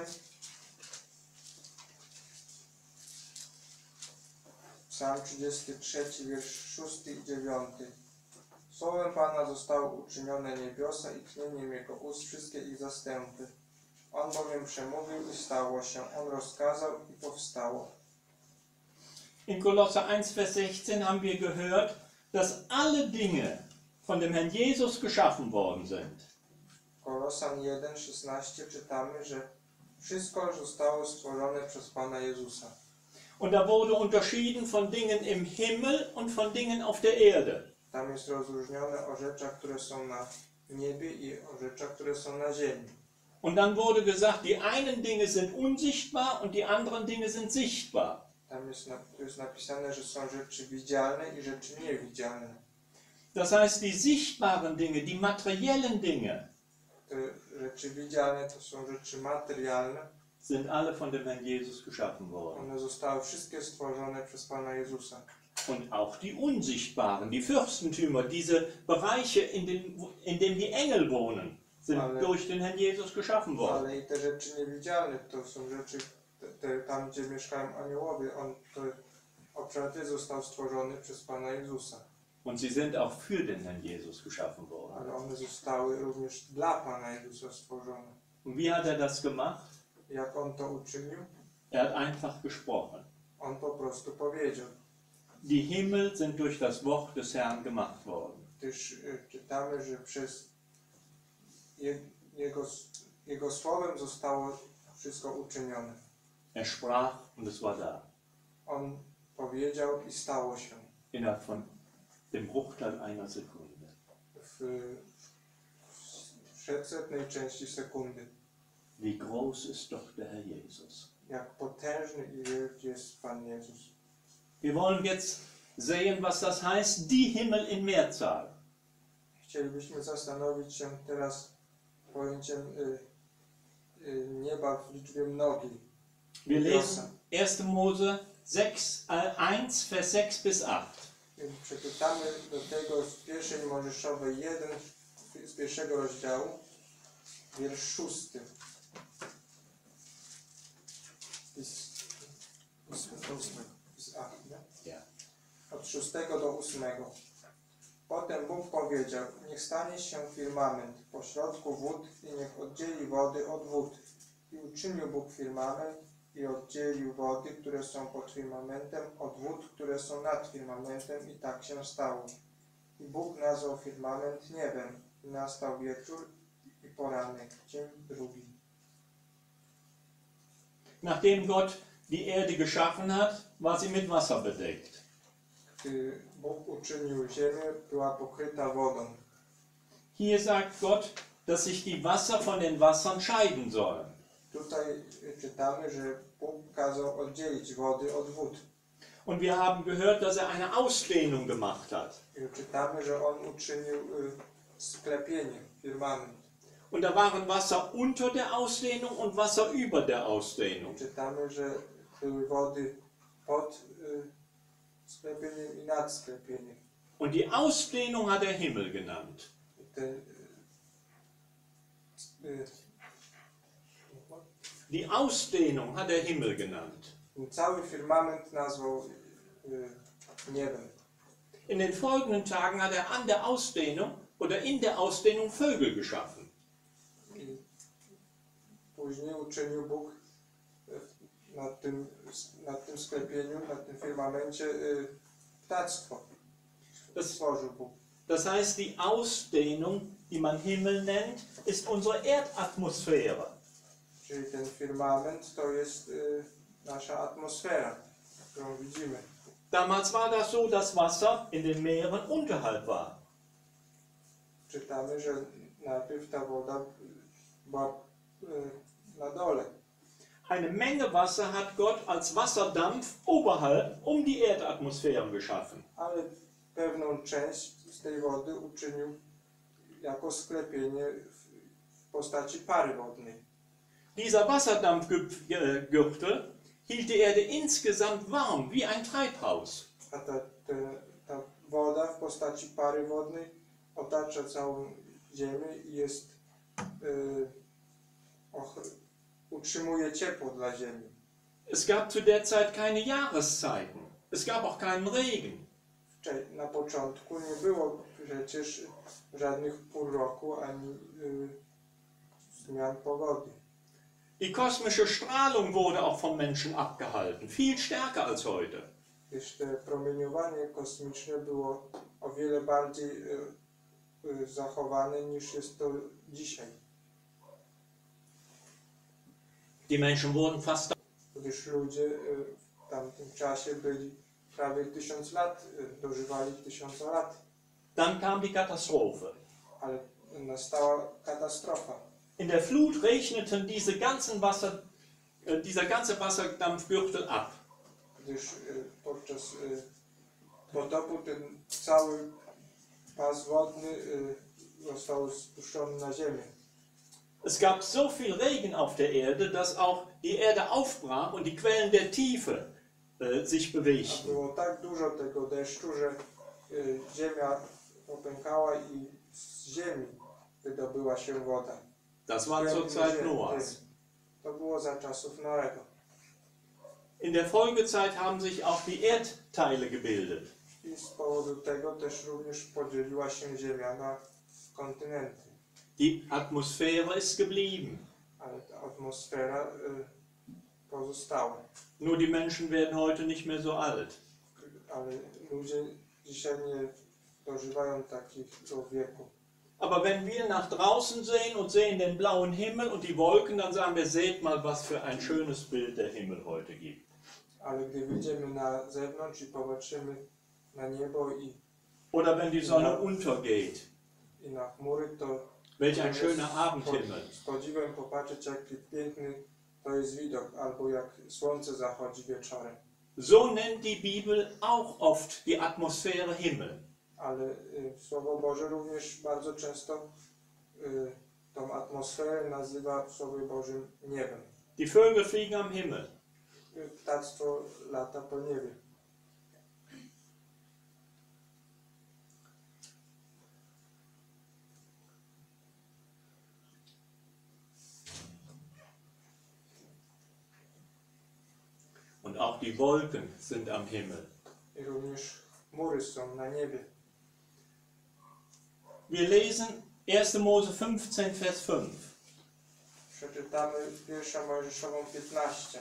Psalm trzydziesty trzeci, wiersz szósty i dziewiąty. Słowem Pana zostały uczynione niebiosa i tchnieniem Jego ust wszystkie ich zastępy. On bowiem przemówił i stało się, On rozkazał i powstało.
In Kolosser eins, Vers sechzehn haben wir gehört, dass alle Dinge von dem Herrn Jesus geschaffen worden sind.
Kolosan jeden szesnaście czytamy, że wszystko zostało stworzone przez Pana Jezusa.
Und da wurde unterschieden von Dingen im Himmel und von Dingen auf der Erde.
Tam jest rozróżnione o rzeczach, które są na niebie i o rzeczach, które są na ziemi.
Und dann wurde gesagt, die einen Dinge sind unsichtbar und die anderen Dinge sind sichtbar.
Tam jest, na, tu jest napisane, że są rzeczy widzialne i rzeczy niewidzialne.
Das heißt, die sichtbaren Dinge, die materiellen Dinge,
te rzeczy widzialne to są rzeczy materialne.
Sind alle von dem Herrn Jesus geschaffen worden.
One zostały wszystkie stworzone przez Pana Jezusa.
Und auch die unsichtbaren, die Fürstentümer, diese Bereiche, in, den, in denen die Engel wohnen, sind
Ale-
durch den Herrn Jesus geschaffen worden.
Ale i te rzeczy niewidzialne to są rzeczy, te, te, tam gdzie mieszkają aniołowie, on, to obszar ten został stworzony przez Pana Jezusa.
Und sie sind auch für den Herrn Jesus geschaffen worden.
Ale one zostały również dla Pana Jezusa stworzone.
Und wie hat er das gemacht?
Jak On to uczynił?
Er hat einfach gesprochen.
On po prostu powiedział.
Die Himmel sind durch das Wort des Herrn gemacht worden.
Gdyż y, czytamy, że przez je, jego, jego słowem zostało wszystko uczynione.
Er sprach und es war da.
On powiedział i stało się.
Innerhalb von dem Bruchteil einer Sekunde.
W, w setnej części sekundy.
Wie groß ist doch der Herr Jesus.
Jak potężny i wielki jest Pan Jezus.
Wir wollen jetzt sehen, was das heißt, die Himmel in Mehrzahl.
Chcielibyśmy zastanowić się teraz pojęciem y, y, nieba w liczbie mnogiej.
Wir lesen erster Mose sechs, äh, eins, Vers sechs bis acht.
Więc przeczytamy do tego z pierwszej Mojżeszowej jeden, z pierwszego rozdziału, wiersz szósty. I z, i z, z, a, nie?
Ja.
Od szóstego do ósmego. Potem Bóg powiedział, niech stanie się firmament pośrodku wód i niech oddzieli wody od wód. I uczynił Bóg firmament i oddzielił wody, które są pod firmamentem, od wód, które są nad firmamentem, i tak się stało. I Bóg nazwał firmament niebem. I nastał wieczór i poranek, dzień drugi.
Nachdem Gott die Erde geschaffen hat, war sie mit Wasser bedeckt.
Gdy Bóg uczynił ziemię, była pokryta wodą.
Hier sagt Gott, dass sich die Wasser von den Wassern scheiden sollen.
Tutaj czytamy, że Bóg kazał oddzielić wody od wód.
Und wir haben gehört, dass er eine Ausdehnung gemacht hat.
I czytamy, że On uczynił y, sklepienie, firmament.
Und da waren Wasser unter der Ausdehnung und Wasser über der Ausdehnung.
Czytamy, że były wody pod y, sklepieniem i nad sklepieniem.
Und die Ausdehnung hat er Himmel genannt.
I ten, y, y,
Die Ausdehnung hat er Himmel genannt.
ten cały firmament nazwał y, niebem.
In den folgenden Tagen hat er an der Ausdehnung oder in der Ausdehnung Vögel geschaffen.
I później uczynił Bóg y, nad tym, nad tym sklepieniu, nad tym firmamencie y, ptactwo.
Das,
Stworzył Bóg.
das heißt, die Ausdehnung, die man Himmel nennt, ist unsere Erdatmosphäre.
Czyli ten firmament to jest y, nasza atmosfera, którą widzimy.
Damals war das so, dass Wasser in den Meeren unterhalb war.
Czytamy, że najpierw ta woda była y, na dole.
Eine Menge Wasser hat Gott als Wasserdampf oberhalb um die Erdatmosphäre geschaffen.
Ale pewną część z tej wody uczynił jako sklepienie w, w postaci pary wodnej.
Dieser Wasserdampfgürtel hielt die Erde insgesamt warm, wie ein Treibhaus.
A ta, te, ta woda w postaci pary wodnej otacza całą ziemię i jest y, ochr- utrzymuje ciepło dla ziemi.
Es gab zu der Zeit keine Jahreszeiten. Es gab auch keinen Regen.
Wcze- Na początku nie było przecież żadnych pół roku ani y, zmian pogody.
Die kosmische Strahlung wurde auch vom Menschen abgehalten, viel stärker als heute.
Gdyż te promieniowanie kosmiczne było o wiele bardziej y, y, zachowane niż jest to dzisiaj.
Die Menschen wurden fast.
Gdyż ludzie y, w tamtym czasie byli prawie tysiąc lat, y, dożywali tysiąca lat,
Dann kam die Katastrophe.
ale nastała katastrofa.
In der Flut regneten diese ganzen Wasser, äh, dieser ganze Wasserdampfgürtel ab.
Gdyż y, podczas y, potopu ten cały pas wodny y, został spuszczony na ziemię.
Es gab so viel Regen auf der Erde, dass auch die Erde aufbrach und die Quellen der Tiefe äh, sich
A
bewegten.
było tak dużo tego deszczu, że y, ziemia popękała i z ziemi wydobyła się woda.
Das war zur Zeit Noahs.
To było za czasów Noego.
In der Folgezeit haben sich auch die Erdteile gebildet.
I z powodu tego też również podzieliła się ziemia na kontynenty.
Die Atmosphäre ist geblieben.
Ale ta atmosfera y, pozostała.
Nur die Menschen werden heute nicht mehr so alt.
Ale ludzie dzisiaj nie dożywają takiego wieku.
Aber wenn wir nach draußen sehen und sehen den blauen Himmel und die Wolken, dann sagen wir, seht mal, was für ein schönes Bild der Himmel heute gibt.
Ale gdy wyjdziemy na zewnątrz i popatrzymy na niebo i,
Oder wenn die Sonne untergeht,
i na chmury, to
welch ein
to
schöner
jest
Abendhimmel.
z podziwem popatrzeć, jaki piękny to jest widok, albo jak słońce zachodzi wieczorem.
So nennt die Bibel auch oft die Atmosphäre Himmel.
Ale y, Słowo Boże również bardzo często y, tą atmosferę nazywa w Słowie Bożym niebem.
Die Vögel fliegen am Himmel.
Y, Ptactwo lata po niebie.
Und auch die Wolken sind am Himmel.
I również chmury są na niebie.
Wir lesen erster Mose fünfzehn, Vers fünf.
Przeczytamy pierwszą Mojżeszową piętnaście.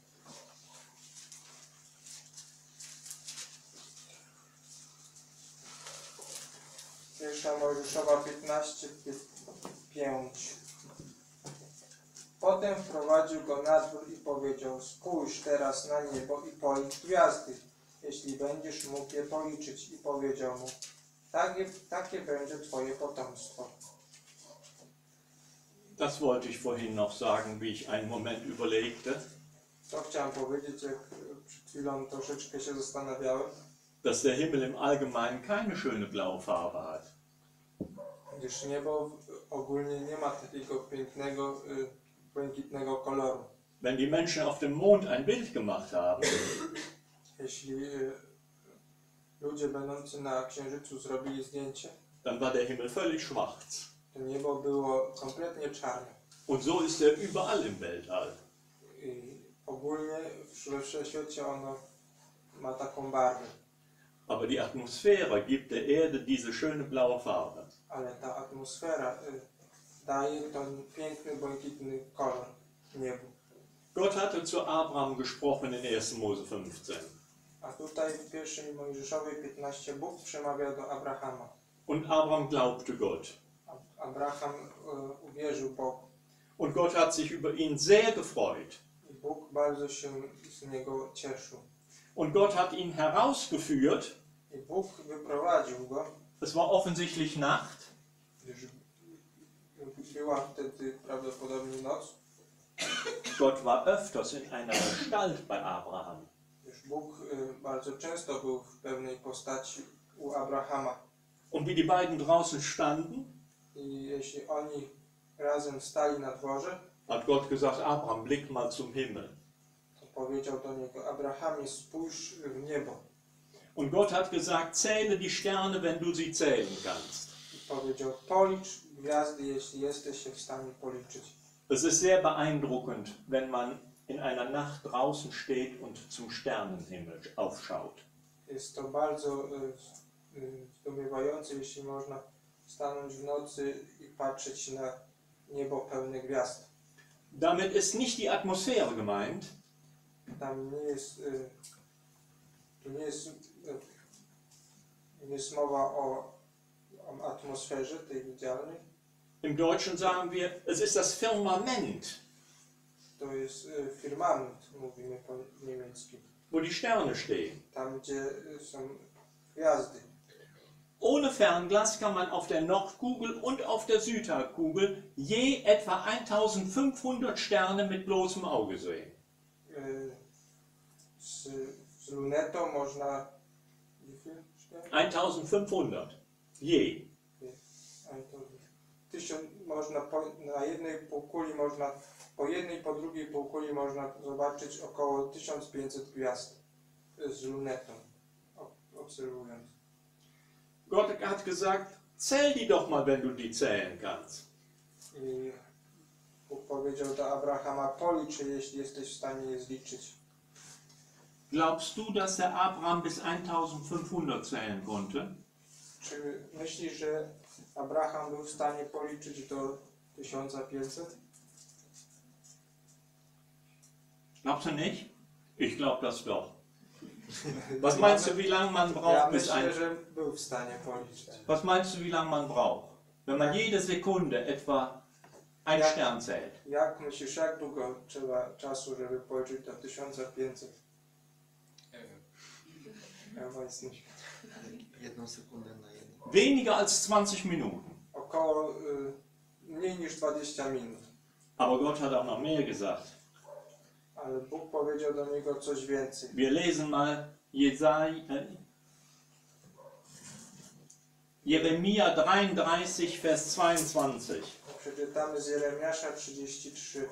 Pierwsza Mojżeszowa piętnaście, pięć. Potem wprowadził go na dwór i powiedział: spójrz teraz na niebo i policz gwiazdy, jeśli będziesz mógł je policzyć. I powiedział mu: takie, takie będzie twoje potomstwo.
Das wollte ich vorhin noch sagen, wie ich einen Moment überlegte,
To chciałem powiedzieć, jak przed chwilą troszeczkę się zastanawiałem,
dass der Himmel im Allgemeinen keine schöne blaue Farbe hat.
gdyż niebo ogólnie nie ma takiego pięknego, y, błękitnego koloru.
Wenn die Menschen auf dem Mond ein Bild gemacht haben,
Jeśli y, ludzie będący na Księżycu zrobili zdjęcie,
dann war der Himmel völlig schwarz.
to niebo było kompletnie czarne.
Und so ist er überall im Weltall.
I ogólnie we wszechświecie ono ma taką barwę.
Aber die Atmosphäre gibt der Erde diese schöne blaue Farbe.
Ale ta atmosfera y, daje ten piękny, błękitny kolor niebu.
Gott hatte zu Abraham gesprochen in erster Mose fünfzehn.
A tutaj w pierwszej Mojżeszowej piętnaście Bóg przemawia do Abrahama.
Und Abraham glaubte Gott.
A- Abraham y, uwierzył Bogu.
Und Gott hat sich über ihn sehr gefreut.
I Bóg bardzo się z niego cieszył.
Und Gott hat ihn herausgeführt.
I Bóg wyprowadził go,
Es war offensichtlich Nacht.
gdyż była wtedy prawdopodobnie noc,
Gott war öfters in einer Gestalt bei Abraham.
gdyż Bóg y, bardzo często był w pewnej postaci u Abrahama.
Und wie die beiden draußen standen,
I jeśli oni razem stali na dworze,
hat Gott gesagt, Abraham, blick mal zum Himmel.
to powiedział do niego: Abrahamie, spójrz w niebo.
Und Gott hat gesagt, zähle die Sterne, wenn du sie zählen kannst.
I powiedział: policz gwiazdy, jeśli jesteś je w stanie policzyć.
Es ist sehr beeindruckend, wenn man in einer Nacht draußen steht und zum Sternenhimmel aufschaut.
Jest to bardzo y, y, zdumiewające, jeśli można stanąć w nocy i patrzeć na niebo pełne gwiazd.
Damit ist nicht die Atmosphäre gemeint,
Tam nie jest, y, tu nie jest, y, nie jest mowa o, o atmosferze tej widzialnej.
im Deutschen sagen wir, es ist das Firmament,
To jest y, firmament, mówimy po niemiecku.
wo die Sterne stehen.
Tam, gdzie y, są gwiazdy.
Ohne Fernglas kann man auf der Nordkugel und auf der Südhalbkugel je etwa eintausendfünfhundert Sterne mit bloßem Auge sehen.
Y, z, z lunetą można... wie viel stellen?
eintausendfünfhundert. Je.
eintausend. tysiąc, można po, na jednej półkuli można, po jednej, po drugiej półkuli można zobaczyć około tysiąc pięćset gwiazd z lunetą, obserwując.
Gott hat gesagt, zähl die doch mal, wenn du die zählen kannst.
I Bóg powiedział do Abrahama, policz, jeśli jesteś w stanie je zliczyć.
Glaubst du, dass der Abraham bis eintausendfünfhundert zählen konnte?
Czy myślisz, że Abraham był w stanie policzyć do tysiąc pięćset?
Glaubst du nicht? Ich glaube das doch. Was meinst du, wie lange man braucht,
Ja
bis ein...
myślę, że był w stanie policzyć.
Was meinst du, wie lange man braucht? Wenn man jede Sekunde etwa ein
Ja.
Stern zählt.
Jak myślisz, jak długo trzeba czasu, żeby policzyć do tysiąc pięćset? Ja weiß nicht.
Jedną sekundę na jedną.
Weniger als zwanzig Minuten.
Około y, mniej niż dwadzieścia minut.
Aber Gott hat auch noch mehr gesagt.
Ale Bóg powiedział do niego coś więcej.
Wir lesen mal Jesai, äh, Jeremia dreiunddreißig, Vers zweiundzwanzig.
Przeczytamy z Jeremiasza trzydzieści trzy.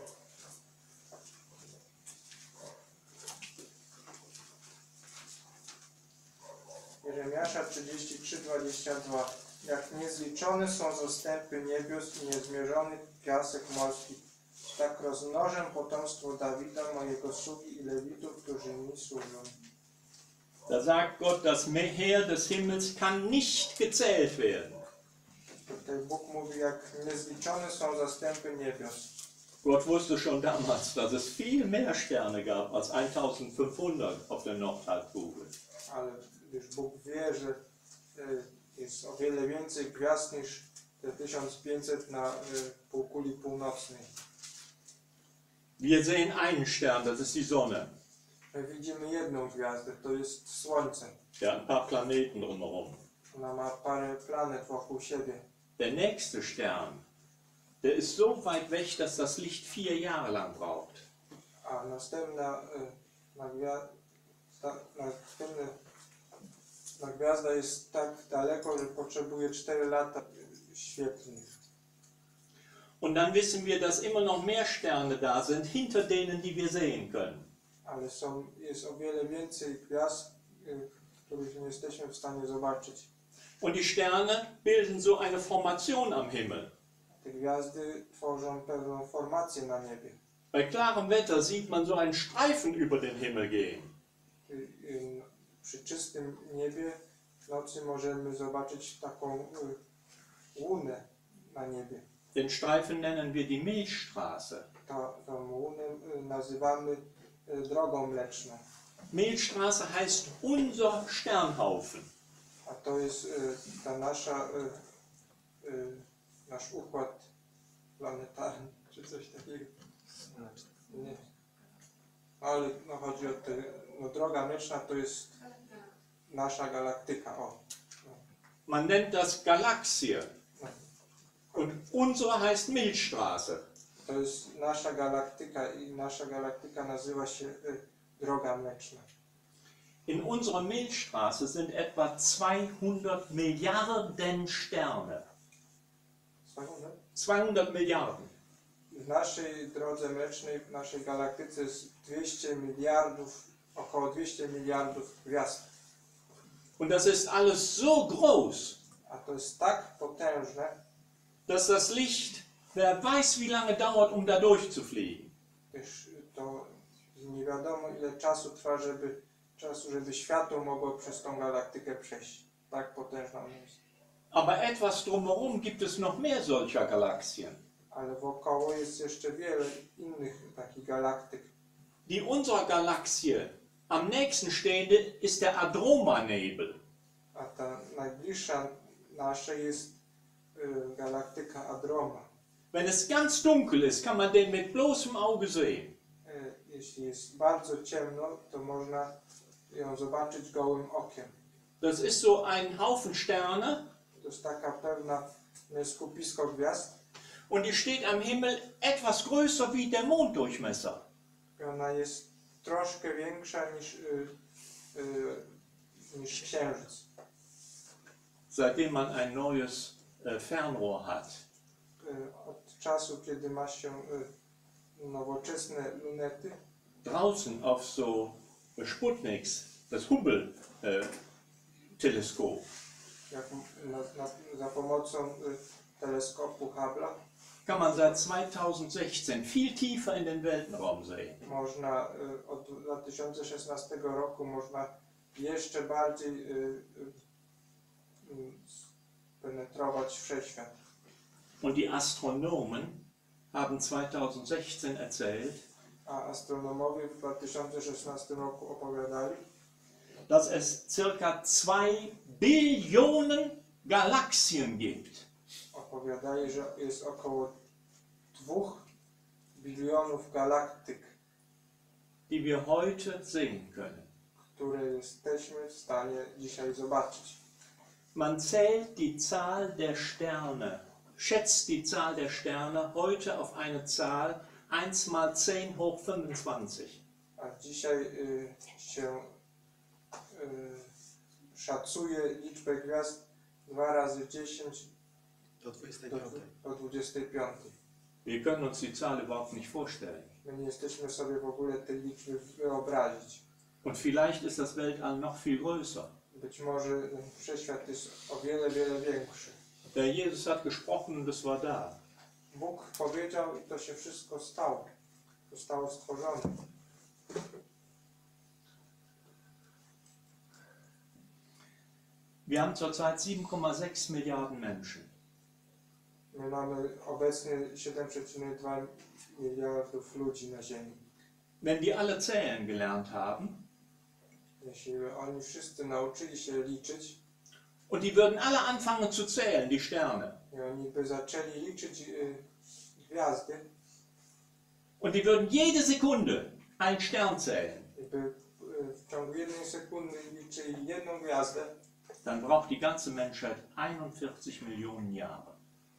Jeremiasza trzydzieści trzy, dwadzieścia dwa. Jak niezliczone są zastępy niebios i niezmierzony piasek morski, tak rozmnożę potomstwo Dawida, mojego sługi i Lewitów, którzy mi służą.
Da sagt Gott, das Heer des Himmels kann nicht gezählt werden.
Tutaj Bóg mówi, jak niezliczone są zastępy niebios.
Gott wusste schon damals, dass es viel mehr Sterne gab als eintausendfünfhundert auf der Nordhalbkugel.
Ale już Bóg wie, że y, jest o wiele więcej gwiazd niż te tysiąc pięćset na y, półkuli północnej.
Wir sehen einen Stern, das ist die Sonne.
My widzimy jedną gwiazdę, to jest Słońce.
Der hat ein paar Planeten drumherum.
Ona ma parę planet wokół siebie.
Der nächste Stern, der ist so weit weg, dass das Licht vier Jahre lang braucht.
A następna y, na gwia- ta, następna na gwiazda jest tak daleko, że potrzebuje cztery lata świetlnych.
Und dann wissen wir, dass immer noch mehr Sterne da sind, hinter denen, die wir sehen können.
Ale są, jest o wiele więcej gwiazd, y, których nie jesteśmy w stanie zobaczyć.
Und die Sterne bilden so eine Formation am Himmel.
Te gwiazdy tworzą pewną formację na niebie.
Bei klarem Wetter sieht man so einen Streifen über den Himmel gehen.
Y, y, Przy czystym niebie w nocy możemy zobaczyć taką y, łunę na niebie.
Den Streifen nennen wir die Milchstraße.
Ta, tą łunę y, nazywamy y, drogą mleczną.
Milchstraße heißt unser Sternhaufen.
A to jest y, ta nasza, y, y, nasz układ planetarny, czy coś takiego. Nie. Ale no, chodzi o te, no, droga mleczna to jest nasza galaktyka. O.
Man nennt das Galaxie. Und unsere heißt Milchstraße.
To jest nasza galaktyka i nasza galaktyka nazywa się y, droga mleczna.
In unserer Milchstraße sind etwa zweihundert Milliarden Sterne. zweihundert Milliarden.
W naszej drodze mlecznej, w naszej galaktyce jest dwieście miliardów, około dwieście miliardów gwiazd.
Und das ist alles so groß,
A to jest tak potężne,
dass das Licht, wer weiß, wie lange dauert, um da durchzufliegen.
iż to nie wiadomo ile czasu trwa, żeby, czasu, żeby światło mogło przez tą galaktykę przejść. Tak potężna ona jest.
Aber etwas drumherum gibt es noch mehr solcher Galaxien.
Ale wokoło jest jeszcze wiele innych takich galaktyk.
Die unserer Galaxie am nächsten stehende ist der Andromeda-Nebel.
A ta najbliższa naszej jest y, galaktyka Androma.
Wenn es ganz dunkel ist, kann man den mit bloßem Auge sehen.
Y, jeśli jest bardzo ciemno, to można ją zobaczyć gołym okiem.
Das ist so ein Haufen Sterne
To jest taka pewna y, skupisko gwiazd.
und die steht am Himmel etwas größer wie der Monddurchmesser.
I ona jest troszkę większa niż, y, y, niż księżyc.
Seitdem man ein neues äh, Fernrohr hat,
y, od czasu, kiedy ma się y, nowoczesne lunety,
draußen auf so Sputniks, das Hubble-Teleskop,
jak na, na, za pomocą y, teleskopu Hubble'a
kann man seit zweitausendsechzehn viel tiefer in den Weltenraum sehen.
można y, od dwa tysiące szesnastego roku można jeszcze bardziej y, y, y, penetrować wszechświat.
Und die Astronomen haben zweitausendsechzehn erzählt,
A astronomowie w dwa tysiące szesnastym roku opowiadali,
dass es circa zwei Billionen Galaxien gibt.
opowiadali, że jest około dwóch bilionów galaktyk,
die wir heute sehen können.
które jesteśmy w stanie dzisiaj zobaczyć.
Man zählt die Zahl der Sterne, schätzt die Zahl der Sterne heute auf eine Zahl eins mal zehn hoch fünfundzwanzig.
A dzisiaj y, się y, szacuje liczbę gwiazd dwa razy dziesięć
Do dwudziestej
do,
piątej.
do dwudziestej piątej.
Wir können uns die Zahl überhaupt nicht vorstellen.
My nie jesteśmy sobie w ogóle tej liczby wyobrazić.
Und vielleicht ist das Weltall noch viel größer.
Być może wszechświat jest o wiele, wiele większy.
Der Jesus hat gesprochen und es war da.
Bóg powiedział i to się wszystko stało. Zostało stworzone.
Wir haben zurzeit sieben Komma sechs Milliarden Menschen.
My mamy obecnie siedem przecinek dwa miliardów ludzi na Ziemi.
Wenn die alle zählen gelernt haben
Jeśli oni wszyscy nauczyli się liczyć
und die würden alle anfangen zu zählen, die Sterne,
i oni by zaczęli liczyć y, gwiazdy
und die würden jede Sekunde einen Stern zählen,
i by y, w ciągu jednej sekundy liczyli jedną gwiazdę,
dann braucht die ganze Menschheit einundvierzig Millionen Jahre.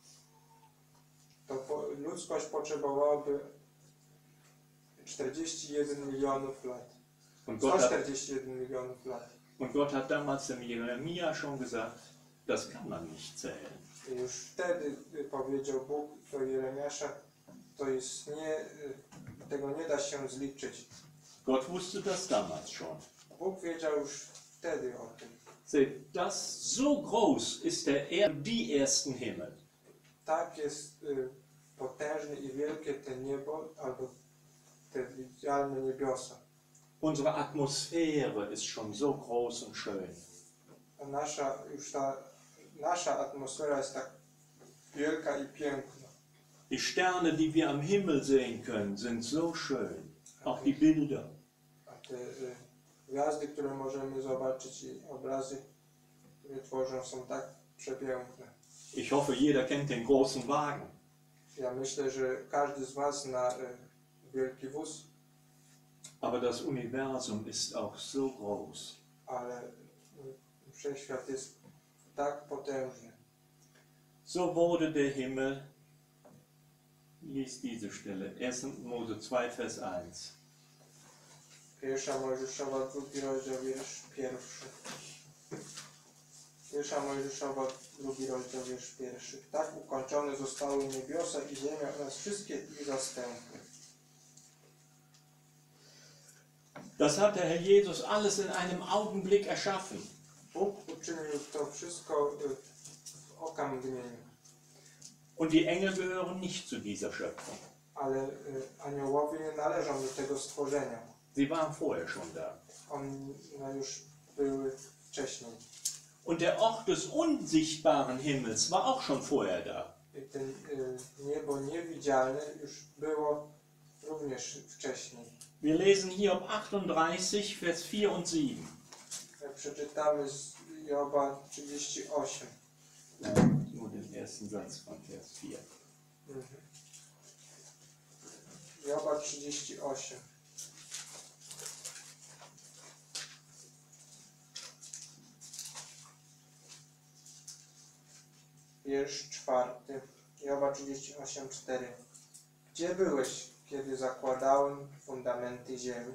to po, ludzkość potrzebowałaby czterdzieści jeden milionów lat.
Und Gott, hat,
sto czterdzieści jeden milionów lat.
und Gott hat damals dem Jeremia schon gesagt, das kann man nicht zählen.
I już wtedy y, powiedział Bóg do Jeremiasza, to jest nie, y, tego nie da się zliczyć.
Gott wusste das damals schon.
Bóg wiedział już wtedy o tym.
Seht, das so groß ist der er die ersten Himmel.
Tak jest y, potężne i wielkie te niebo, albo te widzialne niebiosa.
Unsere Atmosphäre ist schon so groß und schön.
A nasza, już ta, nasza atmosfera jest tak wielka i piękna.
Die Sterne, die wir am Himmel sehen können, sind so schön. Auch die Bilder.
A te y, gwiazdy, które możemy zobaczyć i obrazy, które tworzą, są tak przepiękne.
Ich hoffe, jeder kennt den großen Wagen.
Ja myślę, że każdy z was zna y, wielki wóz,
Aber das Universum ist auch so groß.
ale y, wszechświat jest tak potężny.
So wurde der Himmel, lies diese Stelle, erster Mose zwei, Vers eins.
Pierwsza Mojżeszowa, drugi rozdział, wiersz pierwszy. Pierwsza Mojżeszowa, drugi rozdział, wiersz pierwszy. Tak ukończone zostały niebiosa i ziemia oraz wszystkie ich zastępy.
Das hat der Herr Jesus alles in einem Augenblick erschaffen.
Bóg uczynił to wszystko y, w okamgnieniu,
Und die Engel gehören nicht zu dieser Schöpfung.
ale y, aniołowie nie należą do tego stworzenia.
Sie waren vorher schon da.
One już były wcześniej.
Und der Ort des unsichtbaren Himmels war auch schon vorher da.
I ten y, niebo niewidzialne już było również wcześniej.
Wir lesen Hiob achtunddreißig, Vers vier und sieben.
Jak przeczytamy z Joba trzydzieści osiem.
Nur den ersten Satz von Vers vier.
Mhm. Joba trzydzieści osiem. Wiersz czwarty. Joba trzydzieści osiem, cztery. Gdzie byłeś, kiedy zakładałem fundamenty ziemi?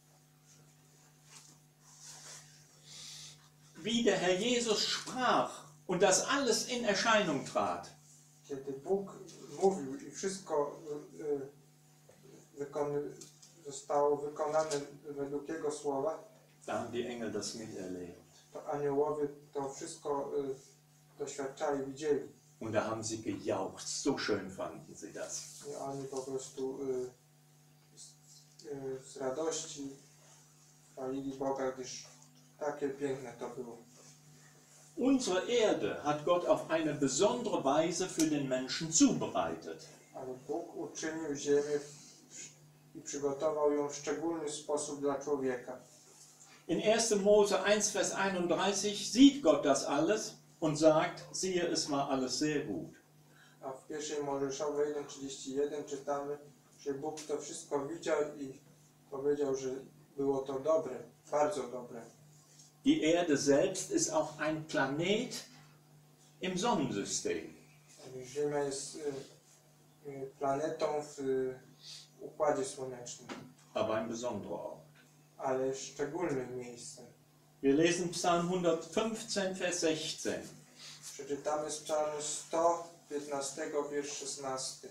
Wie der Herr Jesus sprach und das alles in Erscheinung trat,
Kiedy Bóg mówił i wszystko y, y, wykony, zostało wykonane według Jego słowa,
da haben die Engel das miterlebt.
to aniołowie to wszystko y, doświadczali, widzieli.
Und da haben sie gejauchzt, so schön fanden sie das.
I oni po prostu y, z, y, z radości chwalili Boga, gdyż takie piękne to było.
Unsere Erde hat Gott auf eine besondere Weise für den Menschen zubereitet.
Ale Bóg uczynił ziemię i przygotował ją w szczególny sposób dla człowieka.
In erster Mose eins, Vers einunddreißig sieht Gott das alles und sagt, siehe, es war alles sehr gut.
A w pierwszej Mojżeszowej jeden trzydzieści jeden czytamy, że Bóg to wszystko widział i powiedział, że było to dobre, bardzo dobre.
Die Erde selbst ist auch ein Planet im Sonnensystem.
Ziemia jest y, y, planetą w y, układzie słonecznym,
Aber ein besonderer Ort.
ale szczególnym miejscem.
Wir lesen Psalm hundertfünfzehn, Vers sechzehn.
Przeczytamy z Psalmu sto piętnaście, wiersz szesnasty.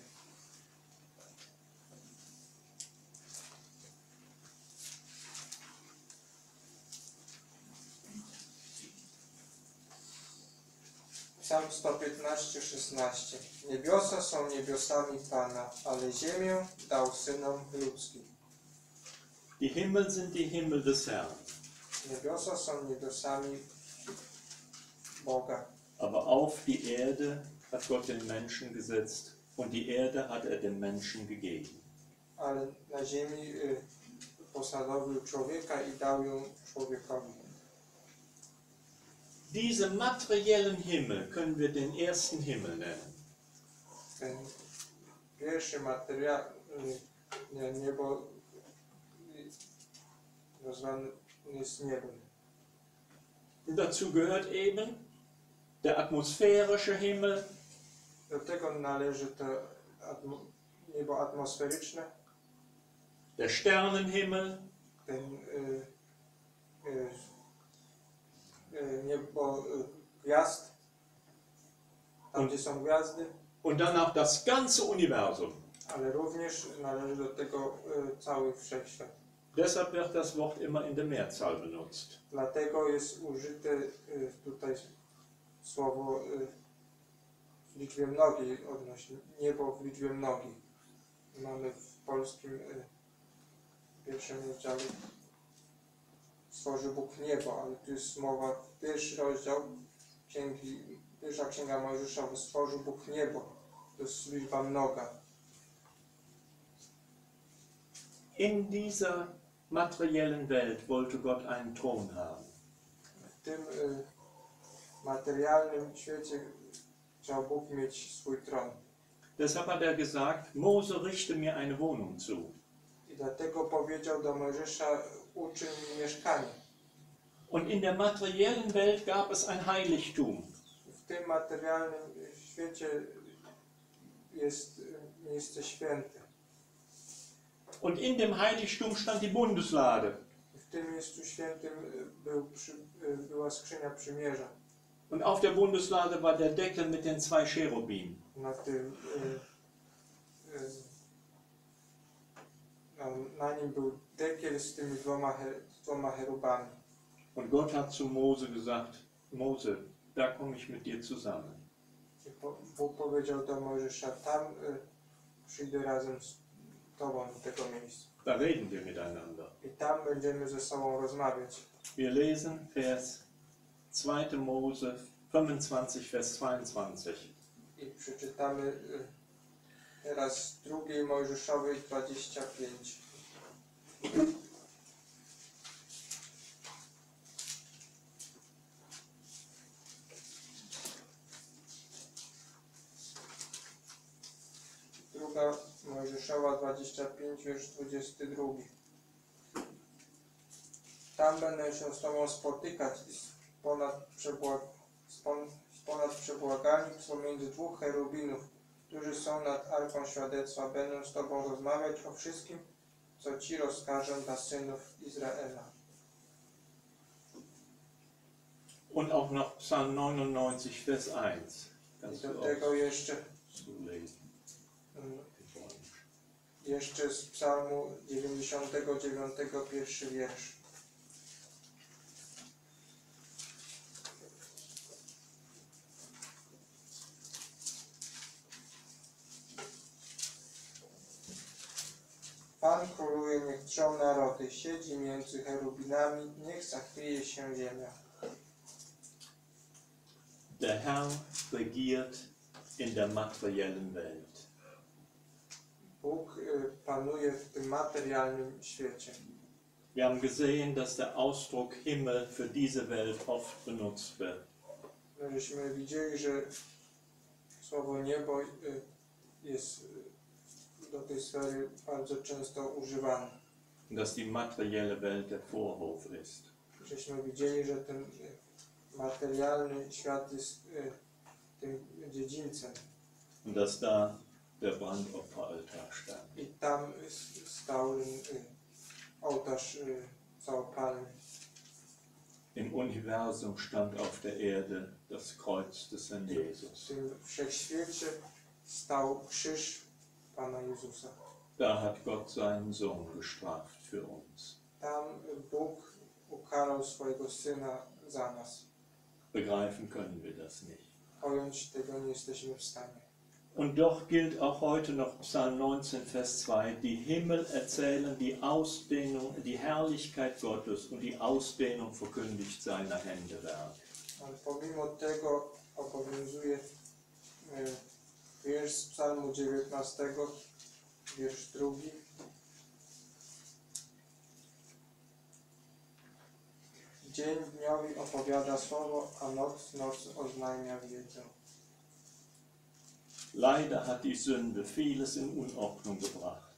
Psalm sto piętnaście, szesnaście. Niebiosa są niebiosami Pana, ale ziemię dał synom ludzkim.
Die Himmel sind die Himmel des Herrn,
Niebiosa są niebiosami Boga,
aber auf die Erde hat Gott den Menschen gesetzt und die Erde hat er dem Menschen gegeben.
ale na ziemi y, posadowił człowieka i dał ją człowiekowi.
Diese materiellen Himmel können wir den ersten Himmel nennen.
Ten pierwszy materiał, nie, niebo y, nazwany jest niebem.
Und dazu gehört eben der atmosphärische Himmel,
Do tego należy to atmo, niebo atmosferyczne,
der Sternenhimmel,
ten y, y, y, niebo y, gwiazd, tam
Und-
gdzie są gwiazdy,
und dann auch das ganze Universum.
ale również należy do tego y, cały wszechświat.
Deshalb wird das Wort immer in der Mehrzahl benutzt.
Dlatego jest użyte y, tutaj słowo y, w liczbie mnogiej odnośnie niebo w liczbie mnogiej. Mamy w polskim y, pierwszym rozdziale stworzył Bóg niebo, ale tu jest mowa, pierwszy rozdział księgi, pierwsza księga Mojżeszowa, stworzył Bóg niebo, to jest liczba mnoga.
In dieser materiellen Welt wollte Gott einen Thron haben.
W tym y, materialnym świecie chciał Bóg mieć swój tron.
Deshalb hat er gesagt, Mose, richte mir eine Wohnung zu.
I dlatego powiedział do Mojżesza, uczyń mi mieszkanie.
Und in der materiellen Welt gab es ein Heiligtum.
W tym materialnym świecie jest miejsce święte.
Und in dem Heiligtum stand die Bundeslade.
W tym miejscu świętym był przy, była skrzynia przymierza.
Und auf der Bundeslade war der Deckel mit den zwei Cherubim.
Na tym y, y, na, na nim był dekiel z tymi dwoma, her, dwoma cherubami.
Und Gott hat zu Mose gesagt, Mose, da komme ich mit dir zusammen.
I po, Bóg powiedział do Mojżesza, tam y, przyjdę razem z tobą do tego miejsca.
Da reden wir miteinander.
I tam będziemy ze sobą rozmawiać.
Wir lesen Vers zweiter Mose fünfundzwanzig, Vers zweiundzwanzig.
I przeczytamy y, teraz drugiej Mojżeszowej dwadzieścia pięć. Druga Mojżeszowa dwadzieścia pięć, wiersz dwudziesty drugi. Tam będę się z Tobą spotykać i z ponad, przebłag, z pon, z ponad przebłagami pomiędzy dwóch cherubinów, którzy są nad Arką Świadectwa, będą z Tobą rozmawiać o wszystkim, co Ci rozkażę dla synów Izraela.
Und auch noch Psalm neunundneunzig, Vers eins.
I
Kannst
do
du
tego
auch
jeszcze
zulesen.
Jeszcze z psalmu dziewięćdziesiątego dziewiątego, pierwszy wiersz. Pan króluje, niech drżą narody, siedzi między cherubinami, niech zachwieje się ziemia.
Der Herr regiert in der materiellen Welt.
Bóg y, panuje w tym materialnym świecie.
Wir haben gesehen, dass der Ausdruck Himmel für diese Welt oft benutzt wird.
My żeśmy widzieli, że słowo niebo y, jest y, do tej sfery bardzo często używane.
Dass die materielle Welt der Vorhof ist.
Żeśmy widzieli, że ten y, materialny świat jest y, tym dziedzińcem.
Und dass da der Brandopferaltar stand.
I tam y, stał y, ołtarz y, całopalny.
Im Universum stand auf der Erde das Kreuz des Herrn Jesus.
W tym wszechświecie stał krzyż Pana Jezusa.
Da hat Gott seinen Sohn gestraft für uns.
Tam Bóg ukarał swojego Syna za nas.
Begreifen können wir das nicht.
Pojąć tego nie jesteśmy w stanie.
Und doch gilt auch heute noch Psalm neunzehn, Vers zwei, die Himmel erzählen die Ausdehnung, die Herrlichkeit Gottes und die Ausdehnung verkündigt seiner Hände Werk.
Ale pomimo tego obowiązuje y, wiersz z Psalmu dziewiętnastego, wiersz drugi. Dzień dniowi opowiada słowo, a noc nocy oznajmia wiedzę.
Leider hat die Sünde vieles in Unordnung gebracht.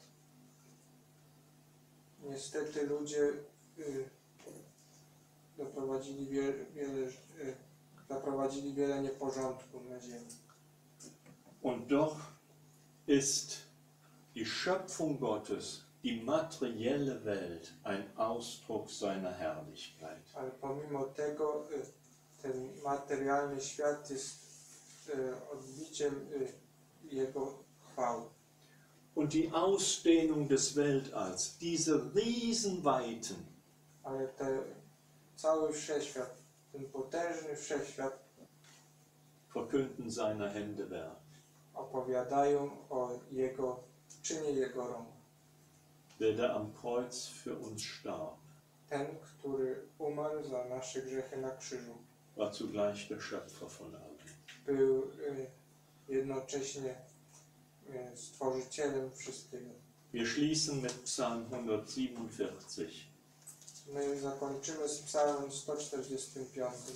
Niestety ludzie y, doprowadzili wiele, wiele, y, zaprowadzili wiele nieporządku na ziemi.
Und doch ist die Schöpfung Gottes, die materielle Welt, ein Ausdruck seiner Herrlichkeit.
Ale pomimo tego y, ten materialny świat jest y, odbiciem y, Jego chwały.
Und die Ausdehnung des Weltalls, diese Riesenweiten,
Ale te, cały wszechświat, ten potężny wszechświat
verkünden seiner Hände Werk.
opowiadają o Jego czynie Jego rąk.
Der da am Kreuz für uns starb,
Ten, który umarł za nasze grzechy na krzyżu,
war zugleich der Schöpfer von allem.
był y, jednocześnie y, stworzycielem wszystkiego.
Wir schließen mit Psalm hundertsiebenundvierzig.
My zakończymy z psalmem sto czterdziestym piątym.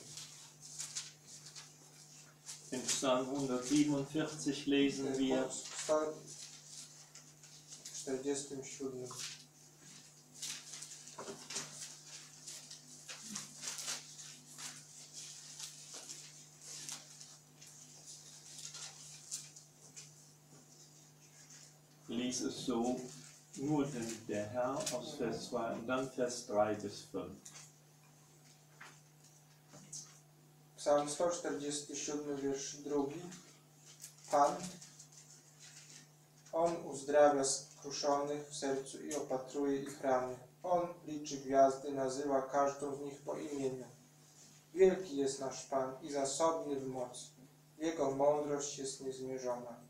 In Psalm hundertsiebenundvierzig lesen wir,
W sto czterdziestym siódmym.
lies es so, nur den, der Herr aus Vers zwei und dann Vers drei bis fünf.
Psalm sto czterdziesty siódmy, wiersz drugi. Pan, On uzdrawia skruszonych w sercu i opatruje ich rany. On liczy gwiazdy, nazywa każdą z nich po imieniu. Wielki jest nasz Pan i zasobny w mocy. Jego mądrość jest niezmierzona.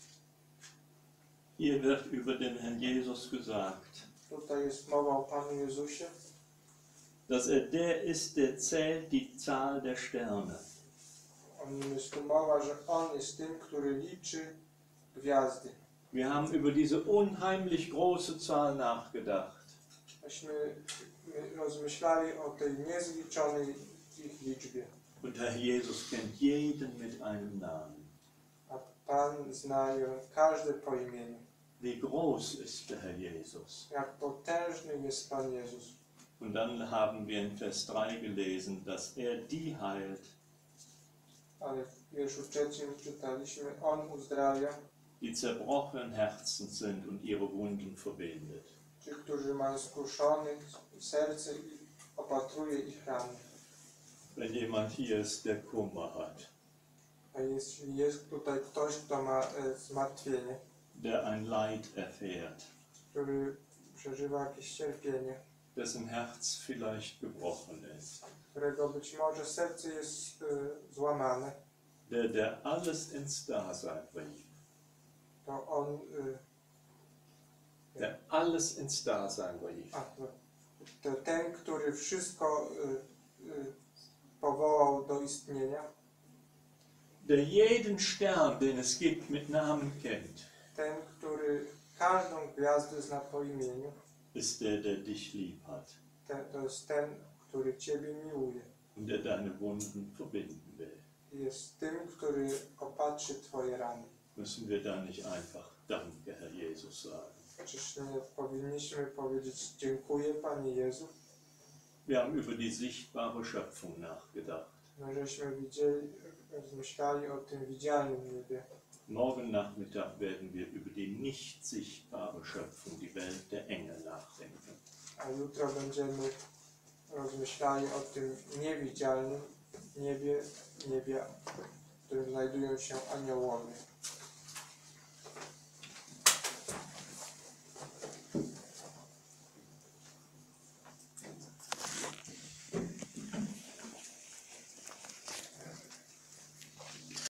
Hier wird über den Herrn Jesus gesagt,
Tutaj jest mowa o Panu Jezusie,
dass er der ist, der zählt die Zahl der Sterne.
o nim jest tu mowa, że On jest tym, który liczy gwiazdy.
Wir haben über diese unheimlich große Zahl nachgedacht.
Myśmy my rozmyślali o tej niezliczonej ich liczbie.
Und Herr Jesus kennt jeden mit einem Namen.
A Pan zna ją każdy po imieniu.
Wie groß ist der Herr Jesus?
Jak potężny jest Pan Jezus.
Und dann haben wir in Vers drei gelesen, dass er die heilt,
Ale w wierszu trzecim czytaliśmy, On uzdrawia,
die zerbrochen Herzen sind und ihre Wunden verbindet.
ci, którzy mają skruszonych serce i opatruje ich rany.
Wenn jemand hier ist, der Kummer hat,
A jeśli jest tutaj ktoś, kto ma e, zmartwienie,
der ein Leid erfährt,
który przeżywa jakieś cierpienie,
dessen Herz vielleicht gebrochen ist,
którego być może serce jest y, złamane,
der, der alles ins Dasein rief,
to on y,
der alles ins Dasein rief.
a, to, to ten, który wszystko y, y, powołał do istnienia,
Der jeden Stern, den es gibt, mit Namen kennt,
ten, który każdą gwiazdę zna po imieniu,
ist der, der dich lieb hat
ten, to jest ten, który Ciebie miłuje.
und der deine Wunden verbinden will.
Jest tym, który opatrzy Twoje rany.
Müssen wir da nicht einfach Danke, Herr Jesus, sagen?
Czyż nie powinniśmy powiedzieć dziękuję, Panie Jezu?
Wir haben über die sichtbare Schöpfung nachgedacht.
No, żeśmy widzieli, rozmyślali o tym widzialnym niebie.
Morgen Nachmittag werden wir über die nicht sichtbare Schöpfung, die Welt der Engel, nachdenken.
A jutro będziemy rozmyślali o tym niewidzialnym niebie, niebie, w którym znajdują się aniołowie.